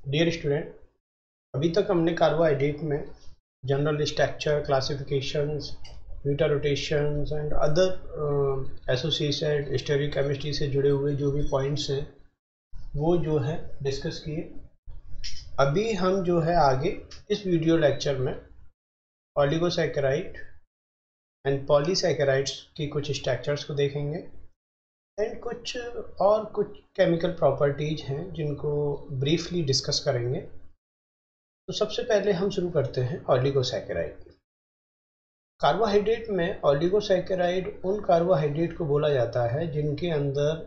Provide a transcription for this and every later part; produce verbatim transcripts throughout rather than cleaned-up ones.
Dear student, अभी तक हमने कार्बोहाइड्रेट में general structure, classifications, beta rotations and other associated stereochemistry से जुड़े हुए जो भी पॉइंट्स हैं वो जो है डिस्कस किए। अभी हम जो है आगे इस वीडियो लेक्चर में ओलिगोसैकेराइड एंड पॉलीसैकेराइड्स की कुछ स्ट्रक्चर्स को देखेंगे एंड कुछ और कुछ केमिकल प्रॉपर्टीज हैं जिनको ब्रीफली डिस्कस करेंगे। तो सबसे पहले हम शुरू करते हैं ओलिगोसैकेराइड। कार्बोहाइड्रेट में ओलिगोसैकेराइड उन कार्बोहाइड्रेट को बोला जाता है जिनके अंदर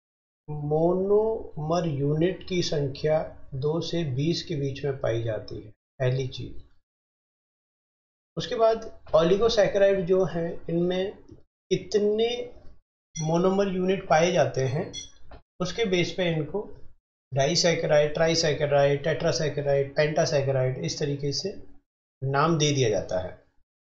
मोनोमर यूनिट की संख्या दो से बीस के बीच में पाई जाती है, पहली चीज। उसके बाद ओलिगोसैकेराइड जो हैं इनमें कितने मोनोमर यूनिट पाए जाते हैं उसके बेस पे इनको डाइसैकेराइड, ट्राइसैकेराइड, टेट्रासैकेराइड, पेंटासैकेराइड इस तरीके से नाम दे दिया जाता है।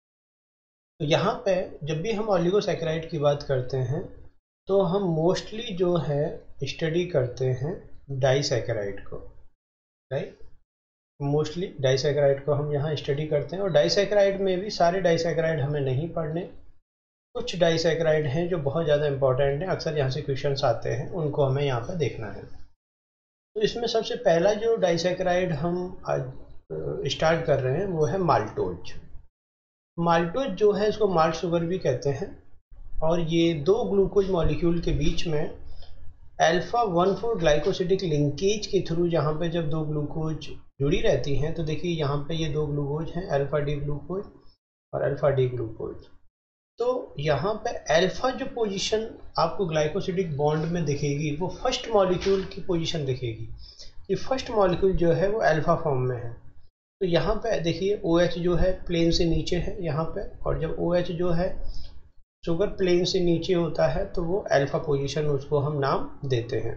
तो यहाँ पे जब भी हम ओलिगोसैकेराइड की बात करते हैं तो हम मोस्टली जो है स्टडी करते हैं डाइसैकेराइड को, राइट। मोस्टली डाइसैकेराइड को हम यहाँ स्टडी करते हैं और डाइसैकेराइड में भी सारे डाइसैकेराइड हमें नहीं पढ़ने। कुछ डाइसैकेराइड हैं जो बहुत ज़्यादा इंपॉर्टेंट हैं, अक्सर यहाँ से क्वेश्चंस आते हैं, उनको हमें यहाँ पर देखना है। तो इसमें सबसे पहला जो डाइसैकेराइड हम आज स्टार्ट कर रहे हैं वो है माल्टोज। माल्टोज जो है इसको माल्ट शुगर भी कहते हैं और ये दो ग्लूकोज मॉलिक्यूल के बीच में alpha one four glycosidic linkage के थ्रू जहाँ पे जब दो ग्लूकोज जुड़ी रहती हैं तो देखिए यहाँ पे ये दो ग्लूकोज हैं, अल्फा डी ग्लूकोज और अल्फा डी ग्लूकोज। तो यहाँ पे अल्फा जो पोजीशन आपको ग्लाइकोसिडिक बॉन्ड में दिखेगी वो फर्स्ट मॉलिक्यूल की पोजीशन दिखेगी कि फर्स्ट मॉलिक्यूल जो है वो अल्फा फॉर्म में है। तो यहाँ पे देखिए OH जो है प्लेन से नीचे है यहाँ पे, और जब OH जो है शुगर प्लेन से नीचे होता है तो वो अल्फा पोजीशन उसको हम नाम देते हैं।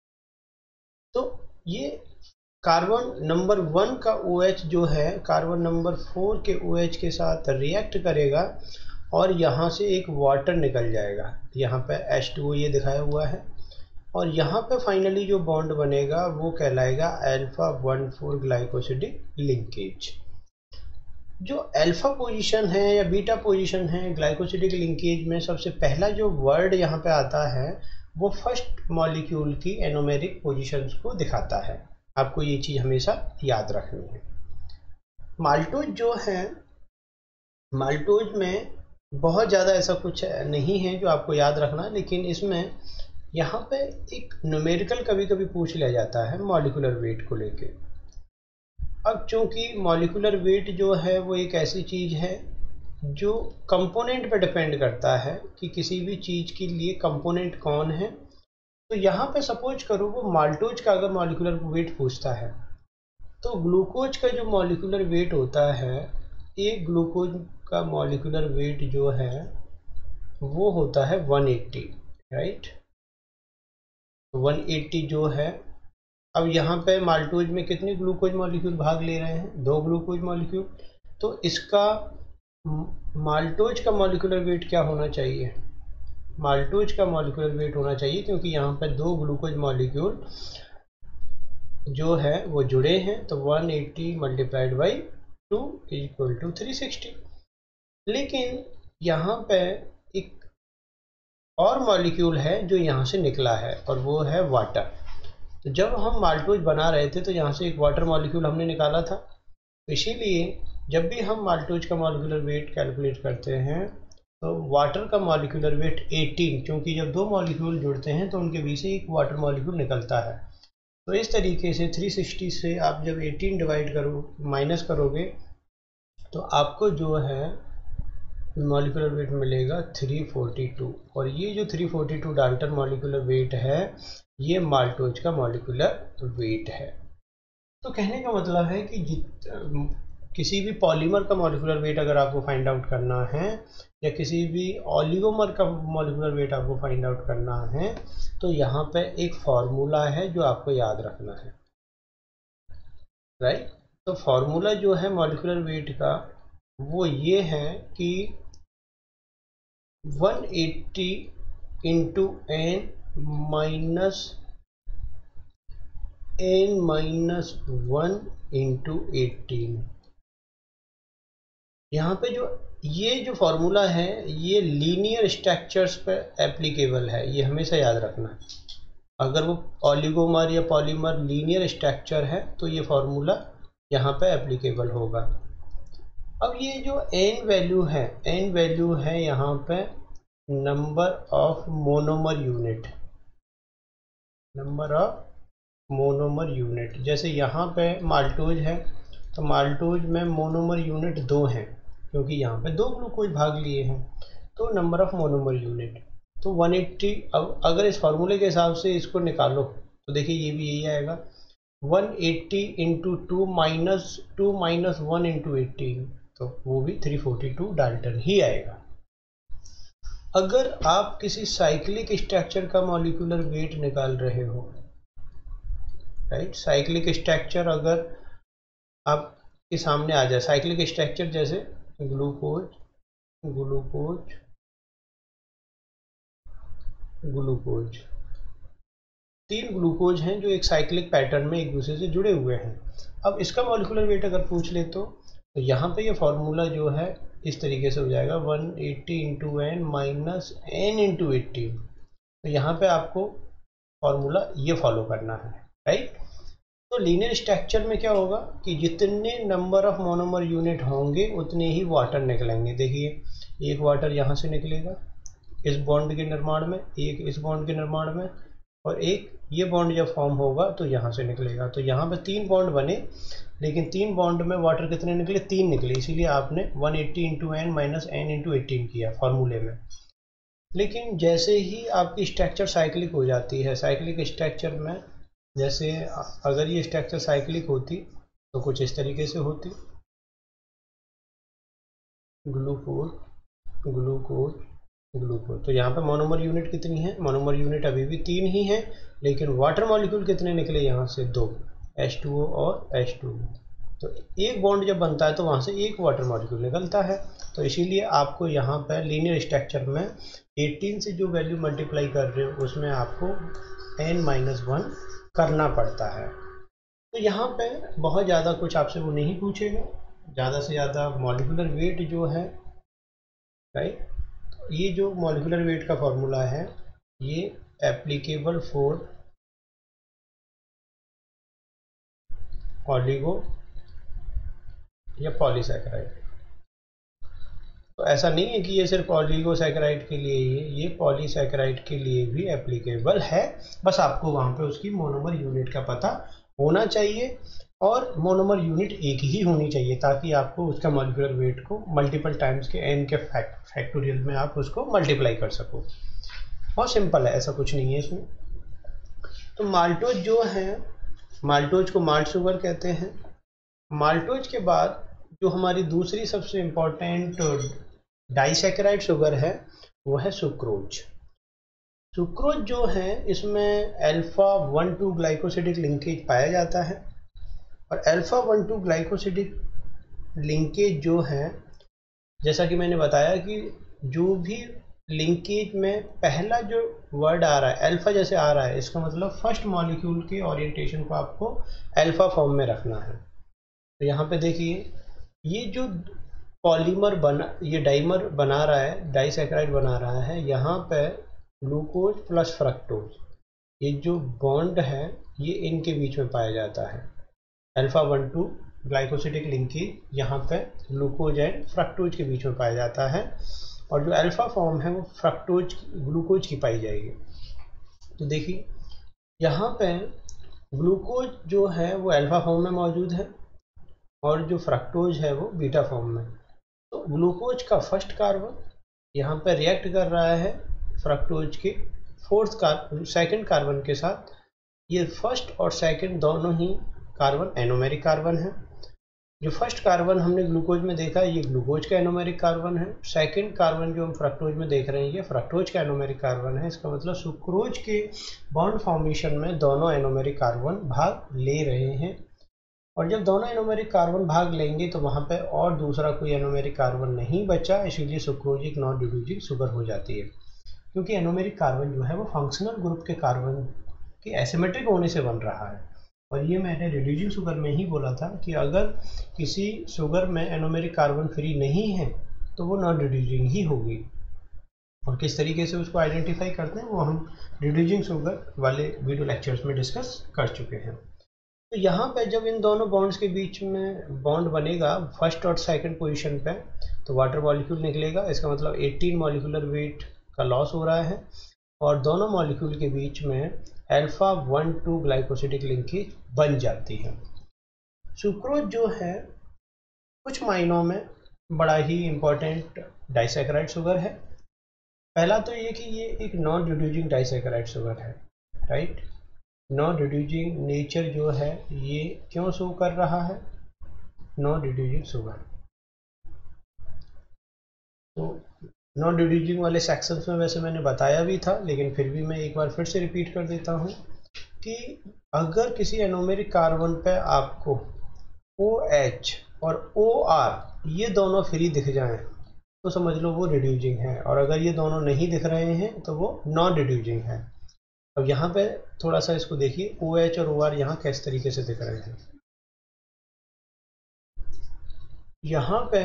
तो ये कार्बन नंबर वन का OH जो है कार्बन नंबर फोर के OH के साथ रिएक्ट करेगा और यहाँ से एक वाटर निकल जाएगा, यहाँ पे एच टू ओ ये दिखाया हुआ है, और यहाँ पे फाइनली जो बॉन्ड बनेगा वो कहलाएगा alpha one four glycosidic linkage. जो अल्फा पोजीशन है या बीटा पोजीशन है ग्लाइकोसिडिक लिंकेज में सबसे पहला जो वर्ड यहाँ पे आता है वो फर्स्ट मॉलिक्यूल की एनोमेरिक पोजीशंस को दिखाता है। आपको ये चीज़ हमेशा याद रखनी है। माल्टोज जो है, माल्टोज में बहुत ज़्यादा ऐसा कुछ नहीं है जो आपको याद रखना, लेकिन इसमें यहाँ पे एक न्यूमेरिकल कभी कभी पूछ लिया जाता है मॉलिक्यूलर वेट को लेके। अब चूंकि मॉलिक्यूलर वेट जो है वो एक ऐसी चीज़ है जो कंपोनेंट पे डिपेंड करता है कि किसी भी चीज़ के लिए कंपोनेंट कौन है। तो यहाँ पे सपोज करो वो माल्टोज का अगर मॉलिक्यूलर वेट पूछता है तो ग्लूकोज का जो मॉलिक्यूलर वेट होता है, एक ग्लूकोज का मॉलिक्यूलर वेट जो है वो होता है one eighty, right. One eighty जो है, अब यहाँ पे माल्टोज में कितने ग्लूकोज मॉलिक्यूल भाग ले रहे हैं? दो ग्लूकोज मॉलिक्यूल। तो इसका माल्टोज का मॉलिक्यूलर वेट क्या होना चाहिए? माल्टोज का मॉलिक्यूलर वेट होना चाहिए, क्योंकि यहाँ पे दो ग्लूकोज मॉलिक्यूल जो है वो जुड़े हैं, तो one eighty multiplied by two equal to three sixty. लेकिन यहाँ पे एक और मॉलिक्यूल है जो यहाँ से निकला है और वो है वाटर। तो जब हम माल्टोज बना रहे थे तो यहाँ से एक वाटर मॉलिक्यूल हमने निकाला था। तो इसीलिए जब भी हम माल्टोज का मॉलिक्यूलर वेट कैलकुलेट करते हैं तो वाटर का मॉलिक्यूलर वेट एटीन, क्योंकि जब दो मॉलिक्यूल जुड़ते हैं तो उनके बीच से एक वाटर मॉलिक्यूल निकलता है। तो इस तरीके से थ्री सिक्सटी से आप जब एटीन डिवाइड करो माइनस करोगे तो आपको जो है मॉलिक्यूलर वेट मिलेगा थ्री फोर्टी टू, और ये जो three forty two dalton molecular weight है ये माल्टोज का मॉलिक्यूलर वेट है। तो कहने का मतलब है कि जित किसी भी पॉलीमर का मॉलिक्यूलर वेट अगर आपको फाइंड आउट करना है या किसी भी ऑलिगोमर का मॉलिक्यूलर वेट आपको फाइंड आउट करना है तो यहाँ पे एक फॉर्मूला है जो आपको याद रखना है, राइट। तो फॉर्मूला जो है मॉलिक्यूलर वेट का वो ये है कि one eighty into n minus n minus one into eighteen. यहाँ पे जो ये जो फॉर्मूला है ये लीनियर स्ट्रक्चर्स पे एप्लीकेबल है, ये हमेशा याद रखना है। अगर वो ऑलिगोमर या पॉलीमर लीनियर स्ट्रक्चर है तो ये फॉर्मूला यहाँ पे एप्लीकेबल होगा। अब ये जो एन वैल्यू है, एन वैल्यू है यहाँ पे number of monomer unit, number of monomer unit. जैसे यहाँ पे माल्टोज है तो माल्टोज में मोनोमर यूनिट दो हैं क्योंकि यहाँ पे दो ग्लूकोज भाग लिए हैं, तो नंबर ऑफ मोनोमर यूनिट तो वन एट्टी। अब अगर इस फार्मूले के हिसाब से इसको निकालो तो देखिए ये भी यही आएगा, one eighty into two minus two minus one into eighteen, तो वो भी थ्री फोर्टी टू डाल्टन ही आएगा। अगर आप किसी साइक्लिक स्ट्रक्चर का मॉलिक्यूलर वेट निकाल रहे हो, राइट, साइक्लिक स्ट्रक्चर अगर आपके सामने आ जाए, साइक्लिक स्ट्रक्चर जैसे ग्लूकोज ग्लूकोज ग्लूकोज तीन ग्लूकोज हैं जो एक साइक्लिक पैटर्न में एक दूसरे से जुड़े हुए हैं। अब इसका मॉलिक्यूलर वेट अगर पूछ ले तो, तो यहाँ पे ये फॉर्मूला जो है इस तरीके से हो जाएगा, one eighty into n minus n into eighteen. तो यहाँ पे आपको फॉर्मूला ये फॉलो करना है, राइट। तो लीनियर स्ट्रक्चर में क्या होगा कि जितने नंबर ऑफ मोनोमर यूनिट होंगे उतने ही वाटर निकलेंगे। देखिए एक वाटर यहाँ से निकलेगा इस बॉन्ड के निर्माण में, एक इस बॉन्ड के निर्माण में, और एक ये बॉन्ड जब फॉर्म होगा तो यहाँ से निकलेगा। तो यहाँ पे तीन बॉन्ड बने, लेकिन तीन बॉन्ड में वाटर कितने निकले, तीन निकले, इसीलिए आपने one eighty into n minus n into eighteen किया फॉर्मूले में। लेकिन जैसे ही आपकी स्ट्रक्चर साइक्लिक हो जाती है, साइक्लिक स्ट्रक्चर में जैसे अगर ये स्ट्रक्चर साइक्लिक होती तो कुछ इस तरीके से होती, ग्लूकोज ग्लूकोज ग्लूकोज। तो यहाँ पे मोनोमर यूनिट कितनी है, मोनोमर यूनिट अभी भी तीन ही है, लेकिन वाटर मॉलिक्यूल कितने निकले यहाँ से, दो, एच टू ओ और एच टू ओ। तो एक बॉन्ड जब बनता है तो वहाँ से एक वाटर मॉलिक्यूल निकलता है। तो इसीलिए आपको यहाँ पर लीनियर स्ट्रक्चर में एटीन से जो वैल्यू मल्टीप्लाई कर रहे हो उसमें आपको एन माइनस वन करना पड़ता है। तो यहाँ पे बहुत ज़्यादा कुछ आपसे वो नहीं पूछेगा, ज़्यादा से ज़्यादा मॉलिक्यूलर वेट जो है, राइट, ये जो मॉलिक्यूलर वेट का फॉर्मूला है ये एप्लीकेबल फॉर ऑलिगो या पॉलीसैकेराइड। तो ऐसा नहीं है कि ये सिर्फ ऑलिगोसैकेराइड के लिए ही है, ये पॉलीसैकेराइड के लिए भी एप्लीकेबल है। बस आपको वहाँ पे उसकी मोनोमर यूनिट का पता होना चाहिए और मोनोमर यूनिट एक ही होनी चाहिए ताकि आपको उसका मॉलिक्यूलर वेट को मल्टीपल टाइम्स के एन के फैक्ट फैक्टोरियल में आप उसको मल्टीप्लाई कर सको। बहुत सिंपल है, ऐसा कुछ नहीं है इसमें। तो माल्टोज जो है, माल्टोज को माल्ट शुगर कहते हैं। माल्टोज के बाद जो हमारी दूसरी सबसे इम्पोर्टेंट डाइसैकेराइड शुगर है वो है सुक्रोज। सुक्रोज जो है इसमें alpha one two glycosidic linkage पाया जाता है, और alpha one two glycosidic linkage जो है, जैसा कि मैंने बताया कि जो भी लिंकेज में पहला जो वर्ड आ रहा है अल्फा जैसे आ रहा है, इसका मतलब फर्स्ट मॉलिक्यूल के ओरिएंटेशन को आपको अल्फा फॉर्म में रखना है। तो यहाँ पे देखिए ये जो पॉलीमर बना, ये डाइमर बना रहा है, डाइसैकेराइड बना रहा है, यहाँ पे ग्लूकोज प्लस फ्रक्टोज, ये जो बॉन्ड है ये इनके बीच में पाया जाता है। Alpha one two glycosidic linkage यहाँ पे ग्लूकोज एंड फ्रक्टोज के बीच में पाया जाता है, और जो अल्फा फॉर्म है वो फ्रक्टोज ग्लूकोज की पाई जाएगी। तो देखिए यहाँ पे ग्लूकोज जो है वो अल्फा फॉर्म में मौजूद है और जो फ्रक्टोज है वो बीटा फॉर्म में। तो ग्लूकोज का फर्स्ट कार्बन यहाँ पे रिएक्ट कर रहा है फ्रक्टोज के फोर्थ कार्बन सेकंड कार्बन के साथ। ये फर्स्ट और सेकंड दोनों ही कार्बन एनोमेरिक कार्बन है। जो फर्स्ट कार्बन हमने ग्लूकोज में देखा ये ग्लूकोज का एनोमेरिक कार्बन है, सेकंड कार्बन जो हम फ्रक्टोज में देख रहे हैं ये फ्रक्टोज का एनोमेरिक कार्बन है। इसका मतलब सुक्रोज के बॉन्ड फॉर्मेशन में दोनों एनोमेरिक कार्बन भाग ले रहे हैं, और जब दोनों एनोमेरिक कार्बन भाग लेंगे तो वहाँ पे और दूसरा कोई एनोमेरिक कार्बन नहीं बचा, इसीलिए सुक्रोजिक नॉन ड्यूटोजिक शुगर हो जाती है। क्योंकि एनोमेरिक कार्बन जो है वो फंक्शनल ग्रुप के कार्बन के एसिमेट्रिक होने से बन रहा है, और ये मैंने रिड्यूसिंग शुगर में ही बोला था कि अगर किसी शुगर में एनोमेरिक कार्बन फ्री नहीं है तो वो नॉन रिड्यूसिंग ही होगी। और किस तरीके से उसको आइडेंटिफाई करते हैं वो हम रिड्यूसिंग शुगर वाले वीडियो लेक्चर्स में डिस्कस कर चुके हैं। तो यहाँ पे जब इन दोनों बॉन्ड्स के बीच में बॉन्ड बनेगा फर्स्ट और सेकंड पोजीशन पे, तो वाटर मॉलिक्यूल निकलेगा। इसका मतलब अठारह मॉलिक्यूलर वेट का लॉस हो रहा है और दोनों मॉलिक्यूल के बीच में alpha one two glycosidic linkage बन जाती है। सुक्रोज जो है कुछ मायनों में बड़ा ही इम्पोर्टेंट डाइसैकेराइड शुगर है। पहला तो ये कि ये एक नॉन रिड्यूसिंग डाइसैकेराइड शुगर है, राइट। नॉन रिड्यूसिंग नेचर जो है ये क्यों शो कर रहा है, नॉन रिड्यूसिंग शुगर। तो नॉन रिड्यूसिंग वाले सेक्शंस में वैसे मैंने बताया भी था, लेकिन फिर भी मैं एक बार फिर से रिपीट कर देता हूँ कि अगर किसी एनोमेरिक कार्बन पे आपको OH और OR ये दोनों फ्री दिख जाएं तो समझ लो वो रिड्यूसिंग है, और अगर ये दोनों नहीं दिख रहे हैं तो वो नॉन रिड्यूसिंग है। अब यहाँ पे थोड़ा सा इसको देखिए, OH और OR यहाँ किस तरीके से दिख रहे हैं। यहाँ पे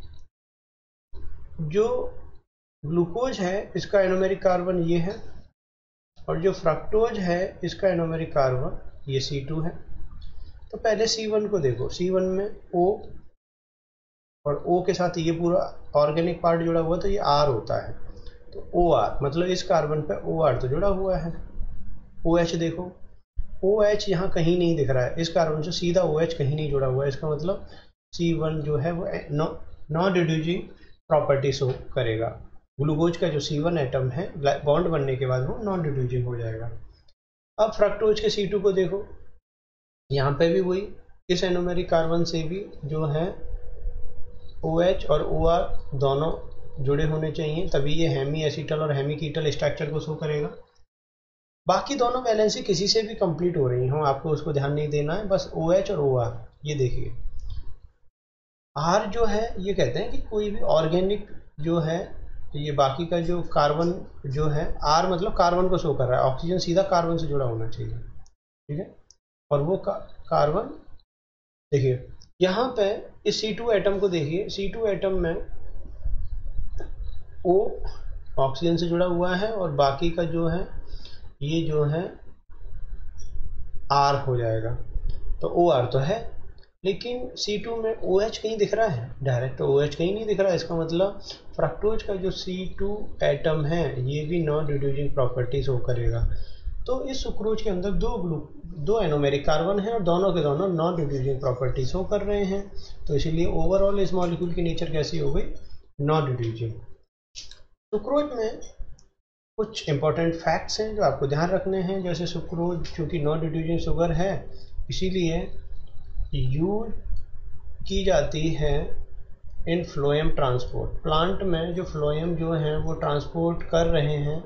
जो ग्लूकोज है इसका एनोमेरिक कार्बन ये है, और जो फ्रक्टोज है इसका एनोमेरिक कार्बन ये सी टू है। तो पहले सी वन को देखो, सी वन में O और O के साथ ये पूरा ऑर्गेनिक पार्ट जुड़ा हुआ, तो ये R होता है। तो OR मतलब इस कार्बन पे OR तो जुड़ा हुआ है। OH देखो, OH यहाँ कहीं नहीं दिख रहा है, इस कार्बन से सीधा OH कहीं नहीं जुड़ा हुआ है। इसका मतलब सी वन जो है वो नॉन रिड्यूसिंग प्रॉपर्टी शो करेगा। ग्लूकोज का जो सी वन एटम है बॉन्ड बनने के बाद वो नॉन रिड्यूसिंग हो जाएगा। अब फ्रक्टोज के सी टू को देखो, यहाँ पे भी वही, इस एनोमेरिक कार्बन से भी जो है OH और OR दोनों जुड़े होने चाहिए, तभी ये हेमी एसिटल और हेमी कीटल स्ट्रक्चर को शो करेगा। बाकी दोनों वैलेंसी किसी से भी कंप्लीट हो रही हो, आपको उसको ध्यान नहीं देना है, बस OH और OR। ये देखिए R जो है ये कहते हैं कि कोई भी ऑर्गेनिक जो है, ये बाकी का जो कार्बन जो है, R मतलब कार्बन को शो कर रहा है, ऑक्सीजन सीधा कार्बन से जुड़ा होना चाहिए, ठीक है। और वो का, कार्बन देखिए यहाँ पे इस सी टू एटम को देखिए, सी टू एटम में O ऑक्सीजन से जुड़ा हुआ है और बाकी का जो है ये जो है R हो जाएगा। तो OR तो है, लेकिन सी टू में OH कहीं दिख रहा है, डायरेक्ट OH कहीं नहीं दिख रहा है। इसका मतलब फ्रक्टोज का जो सी टू एटम है ये भी नॉन रिड्यूसिंग प्रॉपर्टी शो करेगा। तो इस सुक्रोज के अंदर दो ग्लू दो एनोमेरिक कार्बन है और दोनों के दोनों नॉन रिड्यूसिंग प्रॉपर्टी शो कर रहे हैं, तो इसीलिए ओवरऑल इस मॉलिक्यूल की नेचर कैसी हो गई, नॉन रिड्यूसिंग। सुक्रोज में कुछ इंपॉर्टेंट फैक्ट्स हैं जो आपको ध्यान रखने हैं। जैसे सुक्रोज चूँकि नॉन रिड्यूसिंग शुगर है इसीलिए यूज की जाती है इन फ्लोएम ट्रांसपोर्ट। प्लांट में जो फ्लोएम जो हैं वो ट्रांसपोर्ट कर रहे हैं,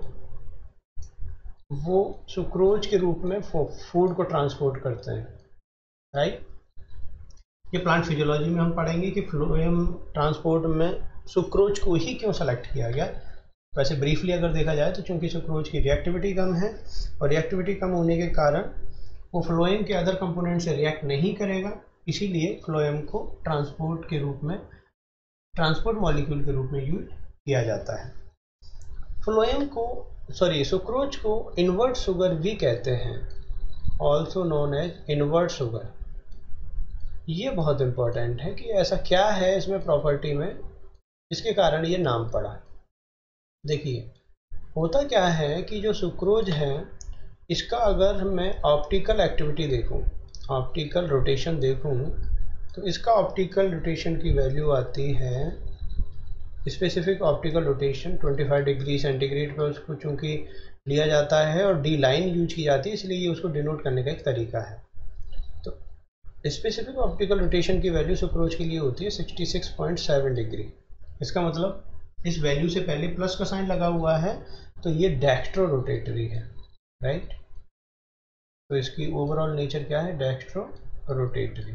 वो सुक्रोज के रूप में फूड को ट्रांसपोर्ट करते हैं, राइट। ये प्लांट फिजियोलॉजी में हम पढ़ेंगे कि फ्लोएम ट्रांसपोर्ट में सुक्रोज को ही क्यों सेलेक्ट किया गया। वैसे ब्रीफली अगर देखा जाए तो चूंकि सुक्रोज की रिएक्टिविटी कम है और रिएक्टिविटी कम होने के कारण वो फ्लोएम के अदर कंपोनेंट से रिएक्ट नहीं करेगा, इसीलिए फ्लोएम को ट्रांसपोर्ट के रूप में, ट्रांसपोर्ट मॉलिक्यूल के रूप में यूज किया जाता है। फ्लोएम को सॉरी सुक्रोज को इन्वर्ट शुगर भी कहते हैं, also known as invert sugar. ये बहुत इंपॉर्टेंट है कि ऐसा क्या है इसमें प्रॉपर्टी में जिसके कारण ये नाम पड़ा। देखिए होता क्या है कि जो सुक्रोज है इसका अगर मैं ऑप्टिकल एक्टिविटी देखूं, ऑप्टिकल रोटेशन देखूं, तो इसका ऑप्टिकल रोटेशन की वैल्यू आती है, स्पेसिफिक ऑप्टिकल रोटेशन पच्चीस डिग्री सेंटीग्रेड पर उसको चूंकि लिया जाता है और डी लाइन यूज की जाती है, इसलिए ये उसको डिनोट करने का एक तरीका है। तो स्पेसिफिक ऑप्टिकल रोटेशन की वैल्यू सुक्रोज के लिए होती है छियासठ पॉइंट सात डिग्री। इसका मतलब इस वैल्यू से पहले प्लस का साइन लगा हुआ है, तो ये डेक्स्ट्रो रोटेटरी है, राइट। तो इसकी ओवरऑल नेचर क्या है, डेक्स्ट्रो रोटेटरी।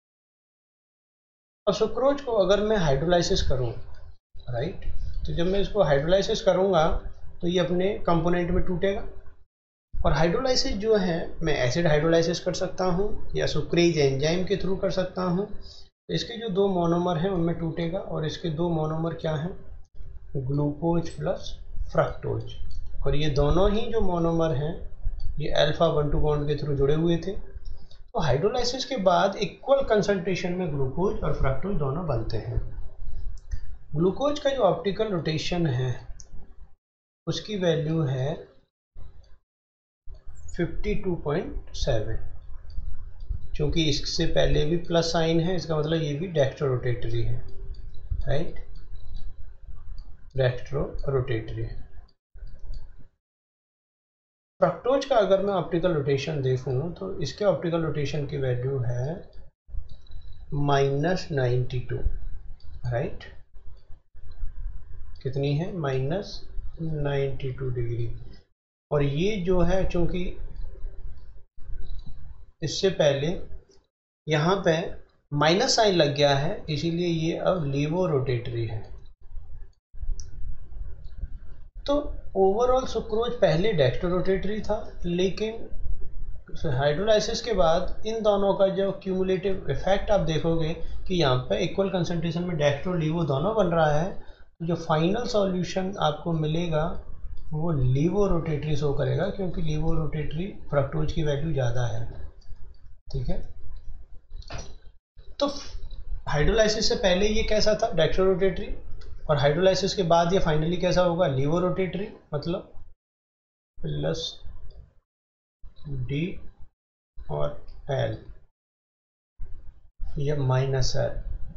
अब सुक्रोज को अगर मैं हाइड्रोलाइसिस करूं, राइट, तो जब मैं इसको हाइड्रोलाइसिस करूंगा तो ये अपने कंपोनेंट में टूटेगा, और हाइड्रोलाइसिस जो है मैं एसिड हाइड्रोलाइसिस कर सकता हूँ या सुक्रेज एंजाइम के थ्रू कर सकता हूँ। इसके जो दो मोनोमर हैं उनमें टूटेगा और इसके दो मोनोमर क्या हैं, ग्लूकोज प्लस फ्रक्टोज, और ये दोनों ही जो मोनोमर हैं ये अल्फा वन टू बॉन्ड के थ्रू जुड़े हुए थे। तो हाइड्रोलाइसिस के बाद इक्वल कंसंट्रेशन में ग्लूकोज और फ्रक्टोज दोनों बनते हैं। ग्लूकोज का जो ऑप्टिकल रोटेशन है उसकी वैल्यू है फिफ्टी टू पॉइंट सेवन, क्योंकि इससे पहले भी प्लस साइन है, इसका मतलब ये भी डेक्स्ट्रो रोटेटरी है, राइट, डेक्स्ट्रो रोटेटरी है। फ्रक्टोज का अगर मैं ऑप्टिकल रोटेशन देखूं तो इसके ऑप्टिकल रोटेशन की वैल्यू है माइनस नाइन्टी टू, राइट, कितनी है, माइनस नाइन्टी टू डिग्री। और ये जो है चूंकि इससे पहले यहाँ पे माइनस साइन लग गया है इसीलिए ये अब लीवो रोटेटरी है। तो ओवरऑल सुक्रोज पहले डेक्स्ट्रो रोटेटरी था, लेकिन हाइड्रोलाइसिस के बाद इन दोनों का जो क्यूमुलेटिव इफेक्ट आप देखोगे कि यहाँ पे इक्वल कंसंट्रेशन में डेक्स्ट्रो लीवो दोनों बन रहा है, तो जो फाइनल सॉल्यूशन आपको मिलेगा वो लीवो रोटेटरी शो करेगा, क्योंकि लीवो रोटेटरी फ्रक्टोज की वैल्यू ज़्यादा है, ठीक है। तो हाइड्रोलाइसिस से पहले ये कैसा था, डेक्स्ट्रो रोटेटरी, और हाइड्रोलाइसिस के बाद ये फाइनली कैसा होगा, लीवो रोटेटरी, मतलब प्लस डी और एल या माइनस एल।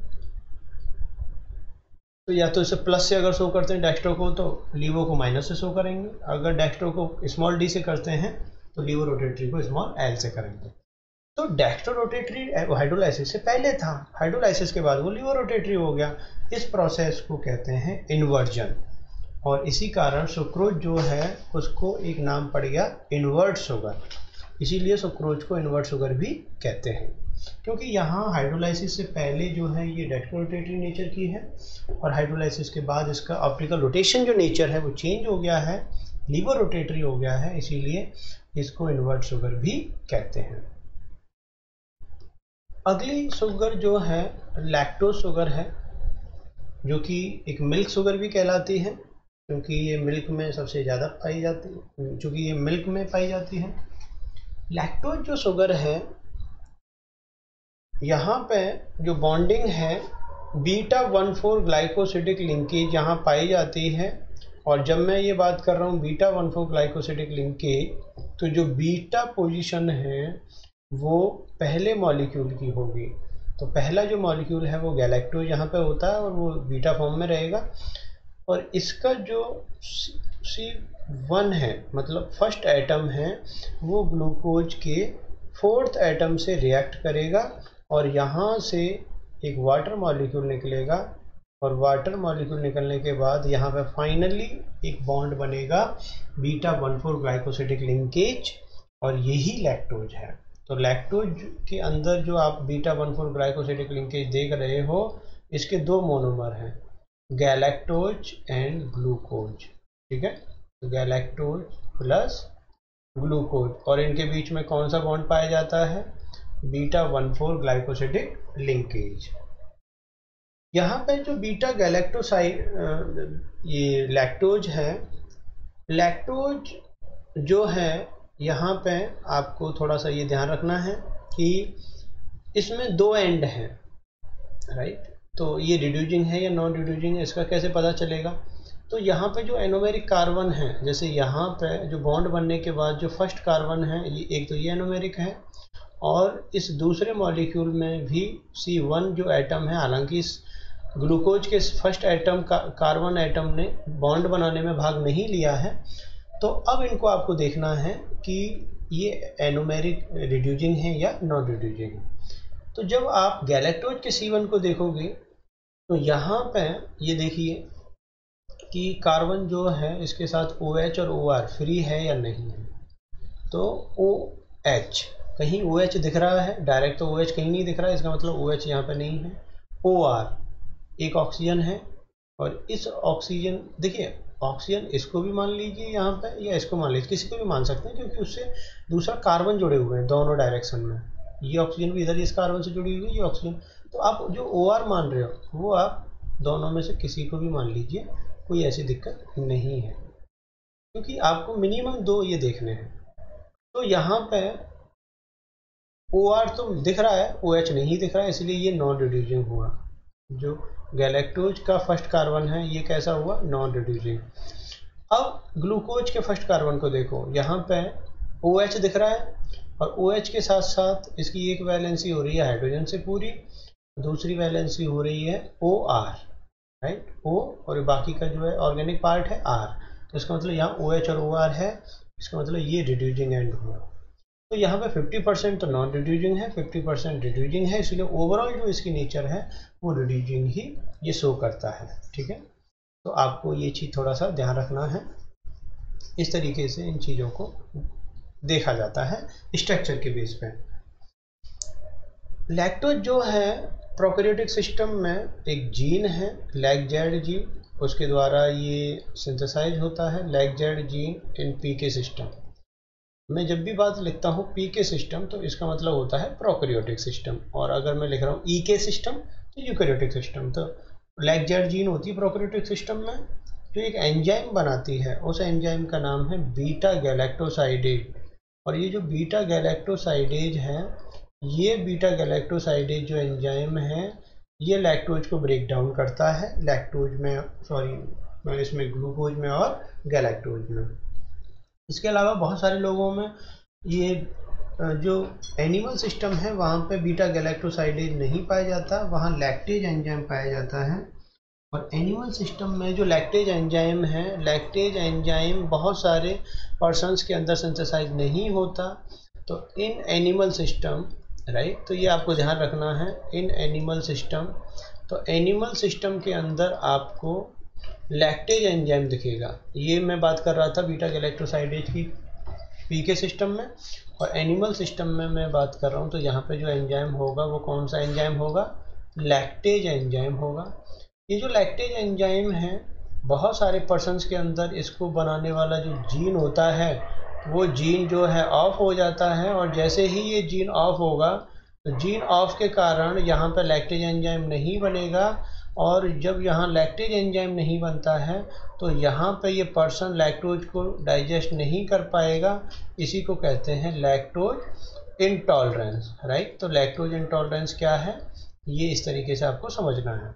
तो या तो इसे प्लस से अगर शो करते हैं डेक्स्ट्रो को तो लीवो को माइनस से शो करेंगे, अगर डेक्स्ट्रो को स्मॉल डी से करते हैं तो लीवो रोटेटरी को स्मॉल एल से करेंगे। तो डेक्स्ट्रो रोटेटरी हाइड्रोलाइसिस से पहले था, हाइड्रोलाइसिस के बाद वो लीवो रोटेटरी हो गया। इस प्रोसेस को कहते हैं इन्वर्जन, और इसी कारण सुक्रोज जो है उसको एक नाम पड़ गया इन्वर्ट शुगर, इसीलिए सुक्रोज को इन्वर्ट शुगर भी कहते हैं, क्योंकि यहाँ हाइड्रोलाइसिस से पहले जो है ये डेक्स्ट्रो रोटेटरी नेचर की है और हाइड्रोलाइसिस के बाद इसका ऑप्टिकल रोटेशन जो नेचर है वो चेंज हो गया है, लीवो रोटेटरी हो गया है, इसीलिए इसको इन्वर्ट शुगर भी कहते हैं। अगली शुगर जो है लैक्टोज शुगर है, जो कि एक मिल्क शुगर भी कहलाती है, क्योंकि ये मिल्क में सबसे ज़्यादा पाई जाती है, क्योंकि ये मिल्क में पाई जाती है। लैक्टोज जो शुगर है यहाँ पे जो बॉन्डिंग है beta one four glycosidic linkage यहाँ पाई जाती है, और जब मैं ये बात कर रहा हूँ beta one four glycosidic linkage, तो जो बीटा पोजीशन है वो पहले मॉलिक्यूल की होगी। तो पहला जो मॉलिक्यूल है वो गैलेक्टोज यहाँ पे होता है और वो बीटा फॉर्म में रहेगा, और इसका जो सी वन है मतलब फर्स्ट एटम है वो ग्लूकोज के फोर्थ एटम से रिएक्ट करेगा और यहाँ से एक वाटर मॉलिक्यूल निकलेगा, और वाटर मॉलिक्यूल निकलने के बाद यहाँ पे फाइनली एक बॉन्ड बनेगा beta one four glycosidic linkage, और यही लैक्टोज है। तो लैक्टोज के अंदर जो आप beta one four glycosidic linkage देख रहे हो इसके दो मोनोमर हैं, गैलेक्टोज एंड ग्लूकोज, ठीक है, तो गैलेक्टोज प्लस ग्लूकोज, और इनके बीच में कौन सा बॉन्ड पाया जाता है, beta one four glycosidic linkage. यहाँ पे जो बीटा गैलेक्टोसाइड ये लैक्टोज है, लैक्टोज जो है यहाँ पे आपको थोड़ा सा ये ध्यान रखना है कि इसमें दो एंड हैं, राइट, तो ये रिड्यूसिंग है या नॉन रिड्यूसिंग है इसका कैसे पता चलेगा। तो यहाँ पे जो एनोमेरिक कार्बन है, जैसे यहाँ पे जो बॉन्ड बनने के बाद जो फर्स्ट कार्बन है ये एक तो ये एनोमेरिक है, और इस दूसरे मॉलिक्यूल में भी सी वन जो एटम है, हालांकि इस ग्लूकोज के फर्स्ट एटम का कार्बन एटम ने बॉन्ड बनाने में भाग नहीं लिया है, तो अब इनको आपको देखना है कि ये एनोमेरिक रिड्यूसिंग है या नॉन रिड्यूसिंग है। तो जब आप गैलेक्टोज के सी वन को देखोगे तो यहाँ पे ये देखिए कि कार्बन जो है इसके साथ OH और OR फ्री है या नहीं है, तो OH कहीं OH दिख रहा है, डायरेक्ट तो OH कहीं नहीं दिख रहा है, इसका मतलब OH यहाँ पे नहीं है। OR एक ऑक्सीजन है, और इस ऑक्सीजन देखिए ऑक्सीजन इसको भी मान लीजिए यहाँ पे, या इसको मान लीजिए, किसी को भी मान सकते हैं, क्योंकि उससे दूसरा कार्बन जुड़े हुए हैं दोनों डायरेक्शन में। ये ऑक्सीजन भी इधर इस कार्बन से जुड़ी हुई है, ये ऑक्सीजन। तो आप जो ओ आर मान रहे हो वो आप दोनों में से किसी को भी मान लीजिए, कोई ऐसी दिक्कत नहीं है, क्योंकि आपको मिनिमम दो ये देखने हैं। तो यहाँ पे ओ आर तो दिख रहा है, ओ एच नहीं दिख रहा है, इसलिए ये नॉन रिड्यूसिंग हुआ। जो गैलेक्टोज का फर्स्ट कार्बन है ये कैसा हुआ, नॉन रिड्यूसिंग। अब ग्लूकोज के फर्स्ट कार्बन को देखो, यहाँ पे ओ एच दिख रहा है, और ओ एच के साथ साथ इसकी एक वैलेंसी हो रही है हाइड्रोजन से पूरी, दूसरी वैलेंसी हो रही है ओ आर, राइट, ओ, और बाकी का जो है ऑर्गेनिक पार्ट है आर। तो इसका मतलब यहाँ ओ एच और ओ आर है, इसका मतलब ये रिड्यूसिंग एंड हुआ। तो यहाँ पे फिफ्टी परसेंट तो नॉन रिड्यूसिंग है, फिफ्टी परसेंट रिड्यूसिंग है, इसलिए ओवरऑल जो इसकी नेचर है वो रिड्यूसिंग ही ये शो करता है। ठीक है, तो आपको ये चीज़ थोड़ा सा ध्यान रखना है। इस तरीके से इन चीज़ों को देखा जाता है स्ट्रक्चर के बेस पे। लैक्टोज जो है प्रोकैरियोटिक सिस्टम में एक जीन है, लैक्जेड जीन, उसके द्वारा ये सिंथेसाइज होता है, लैक्जेड जीन इन पीके सिस्टम। मैं जब भी बात लिखता हूँ पीके सिस्टम तो इसका मतलब होता है प्रोकैरियोटिक सिस्टम, और अगर मैं लिख रहा हूँ ईके सिस्टम तो यूकैरियोटिक सिस्टम। तो लैक्जेड जीन होती है प्रोकैरियोटिक सिस्टम में, जो एक एंजाइम बनाती है, उस एंजाइम का नाम है बीटा गैलेक्टोसाइडेज। और ये जो बीटा गैलेक्टोसाइडेज है, ये बीटा गैलेक्टोसाइडेज जो एंजाइम है ये लैक्टोज को ब्रेक डाउन करता है, लैक्टोज में, सॉरी इसमें ग्लूकोज में और गैलेक्टोज में। इसके अलावा बहुत सारे लोगों में ये जो एनिमल सिस्टम है वहाँ पे बीटा गैलेक्टोसाइडेज नहीं पाया जाता, वहाँ लैक्टेज एंजाइम पाया जाता है। और एनिमल सिस्टम में जो लैक्टेज एंजाइम है, लैक्टेज एंजाइम बहुत सारे पर्सन्स के अंदर सिंथेसाइज नहीं होता। तो इन एनिमल सिस्टम, राइट, तो ये आपको ध्यान रखना है, इन एनिमल सिस्टम, तो एनिमल सिस्टम के अंदर आपको लैक्टेज एंजाइम दिखेगा। ये मैं बात कर रहा था बीटा गैलेक्टोसाइडेज की पीके सिस्टम में, और एनिमल सिस्टम में मैं बात कर रहा हूँ। तो यहाँ पे जो एंजाइम होगा वो कौन सा एंजाइम होगा, लैक्टेज एंजाइम होगा। ये जो लैक्टेज एंजाइम है बहुत सारे पर्सन्स के अंदर इसको बनाने वाला जो जीन होता है वो जीन जो है ऑफ हो जाता है, और जैसे ही ये जीन ऑफ होगा तो जीन ऑफ के कारण यहाँ पे लैक्टेज एंजाइम नहीं बनेगा, और जब यहाँ लैक्टेज एंजाइम नहीं बनता है तो यहाँ पे ये पर्सन लैक्टोज को डाइजेस्ट नहीं कर पाएगा। इसी को कहते हैं लैक्टोज इंटॉलरेंस, राइट। तो लैक्टोज इंटॉलरेंस क्या है ये इस तरीके से आपको समझना है।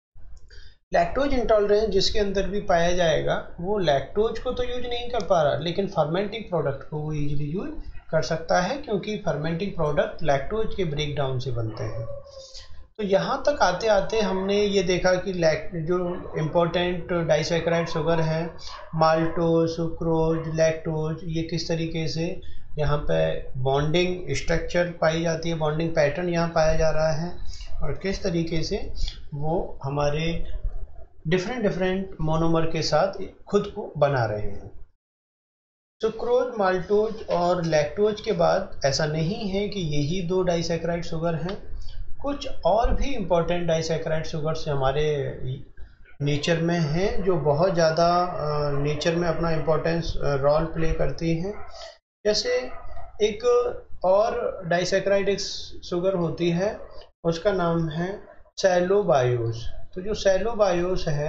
लैक्टोज इंटॉलरेंस जिसके अंदर भी पाया जाएगा वो लैक्टोज को तो यूज नहीं कर पा रहा, लेकिन फर्मेंटिंग प्रोडक्ट को वो इजीली यूज कर सकता है, क्योंकि फर्मेंटिंग प्रोडक्ट लैक्टोज के ब्रेक डाउन से बनते हैं। तो यहाँ तक आते आते हमने ये देखा कि लैक्ट जो इम्पोर्टेंट डाइसैकेराइड शुगर है, माल्टोज, सुक्रोज, लैक्टोज, ये किस तरीके से यहाँ पे बॉन्डिंग स्ट्रक्चर पाई जाती है, बॉन्डिंग पैटर्न यहाँ पाया जा रहा है, और किस तरीके से वो हमारे डिफरेंट डिफरेंट मोनोमर के साथ खुद को बना रहे हैं। सुक्रोज, माल्टोज और लैक्टोज के बाद ऐसा नहीं है कि यही दो डाइसैकेराइड शुगर हैं, कुछ और भी इम्पोर्टेंट डाइसैकेराइड शुगर्स हमारे नेचर में हैं जो बहुत ज़्यादा नेचर में अपना इम्पोर्टेंस रोल प्ले करती हैं। जैसे एक और डाइसैकेराइड एक शुगर होती है, उसका नाम है सेलोबायोस। तो जो सेलोबायोस है,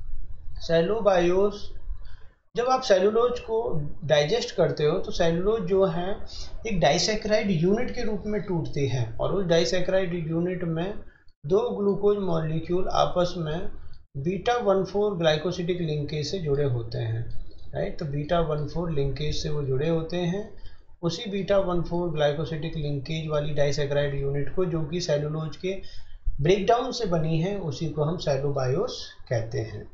सेलोबायोस जब आप सेलुलोज को डाइजेस्ट करते हो तो सेलुलोज जो है एक डाइसैकेराइड यूनिट के रूप में टूटती है, और उस डाइसैकेराइड यूनिट में दो ग्लूकोज मॉलिक्यूल आपस में beta one four glycosidic linkage से जुड़े होते हैं, राइट। तो बीटा वन फोर लिंकेज से वो जुड़े होते हैं। उसी beta one four glycosidic linkage वाली डाइसैकेराइड यूनिट को, जो कि सेलुलोज के ब्रेकडाउन से बनी है, उसी को हम सेलोबायोस कहते हैं।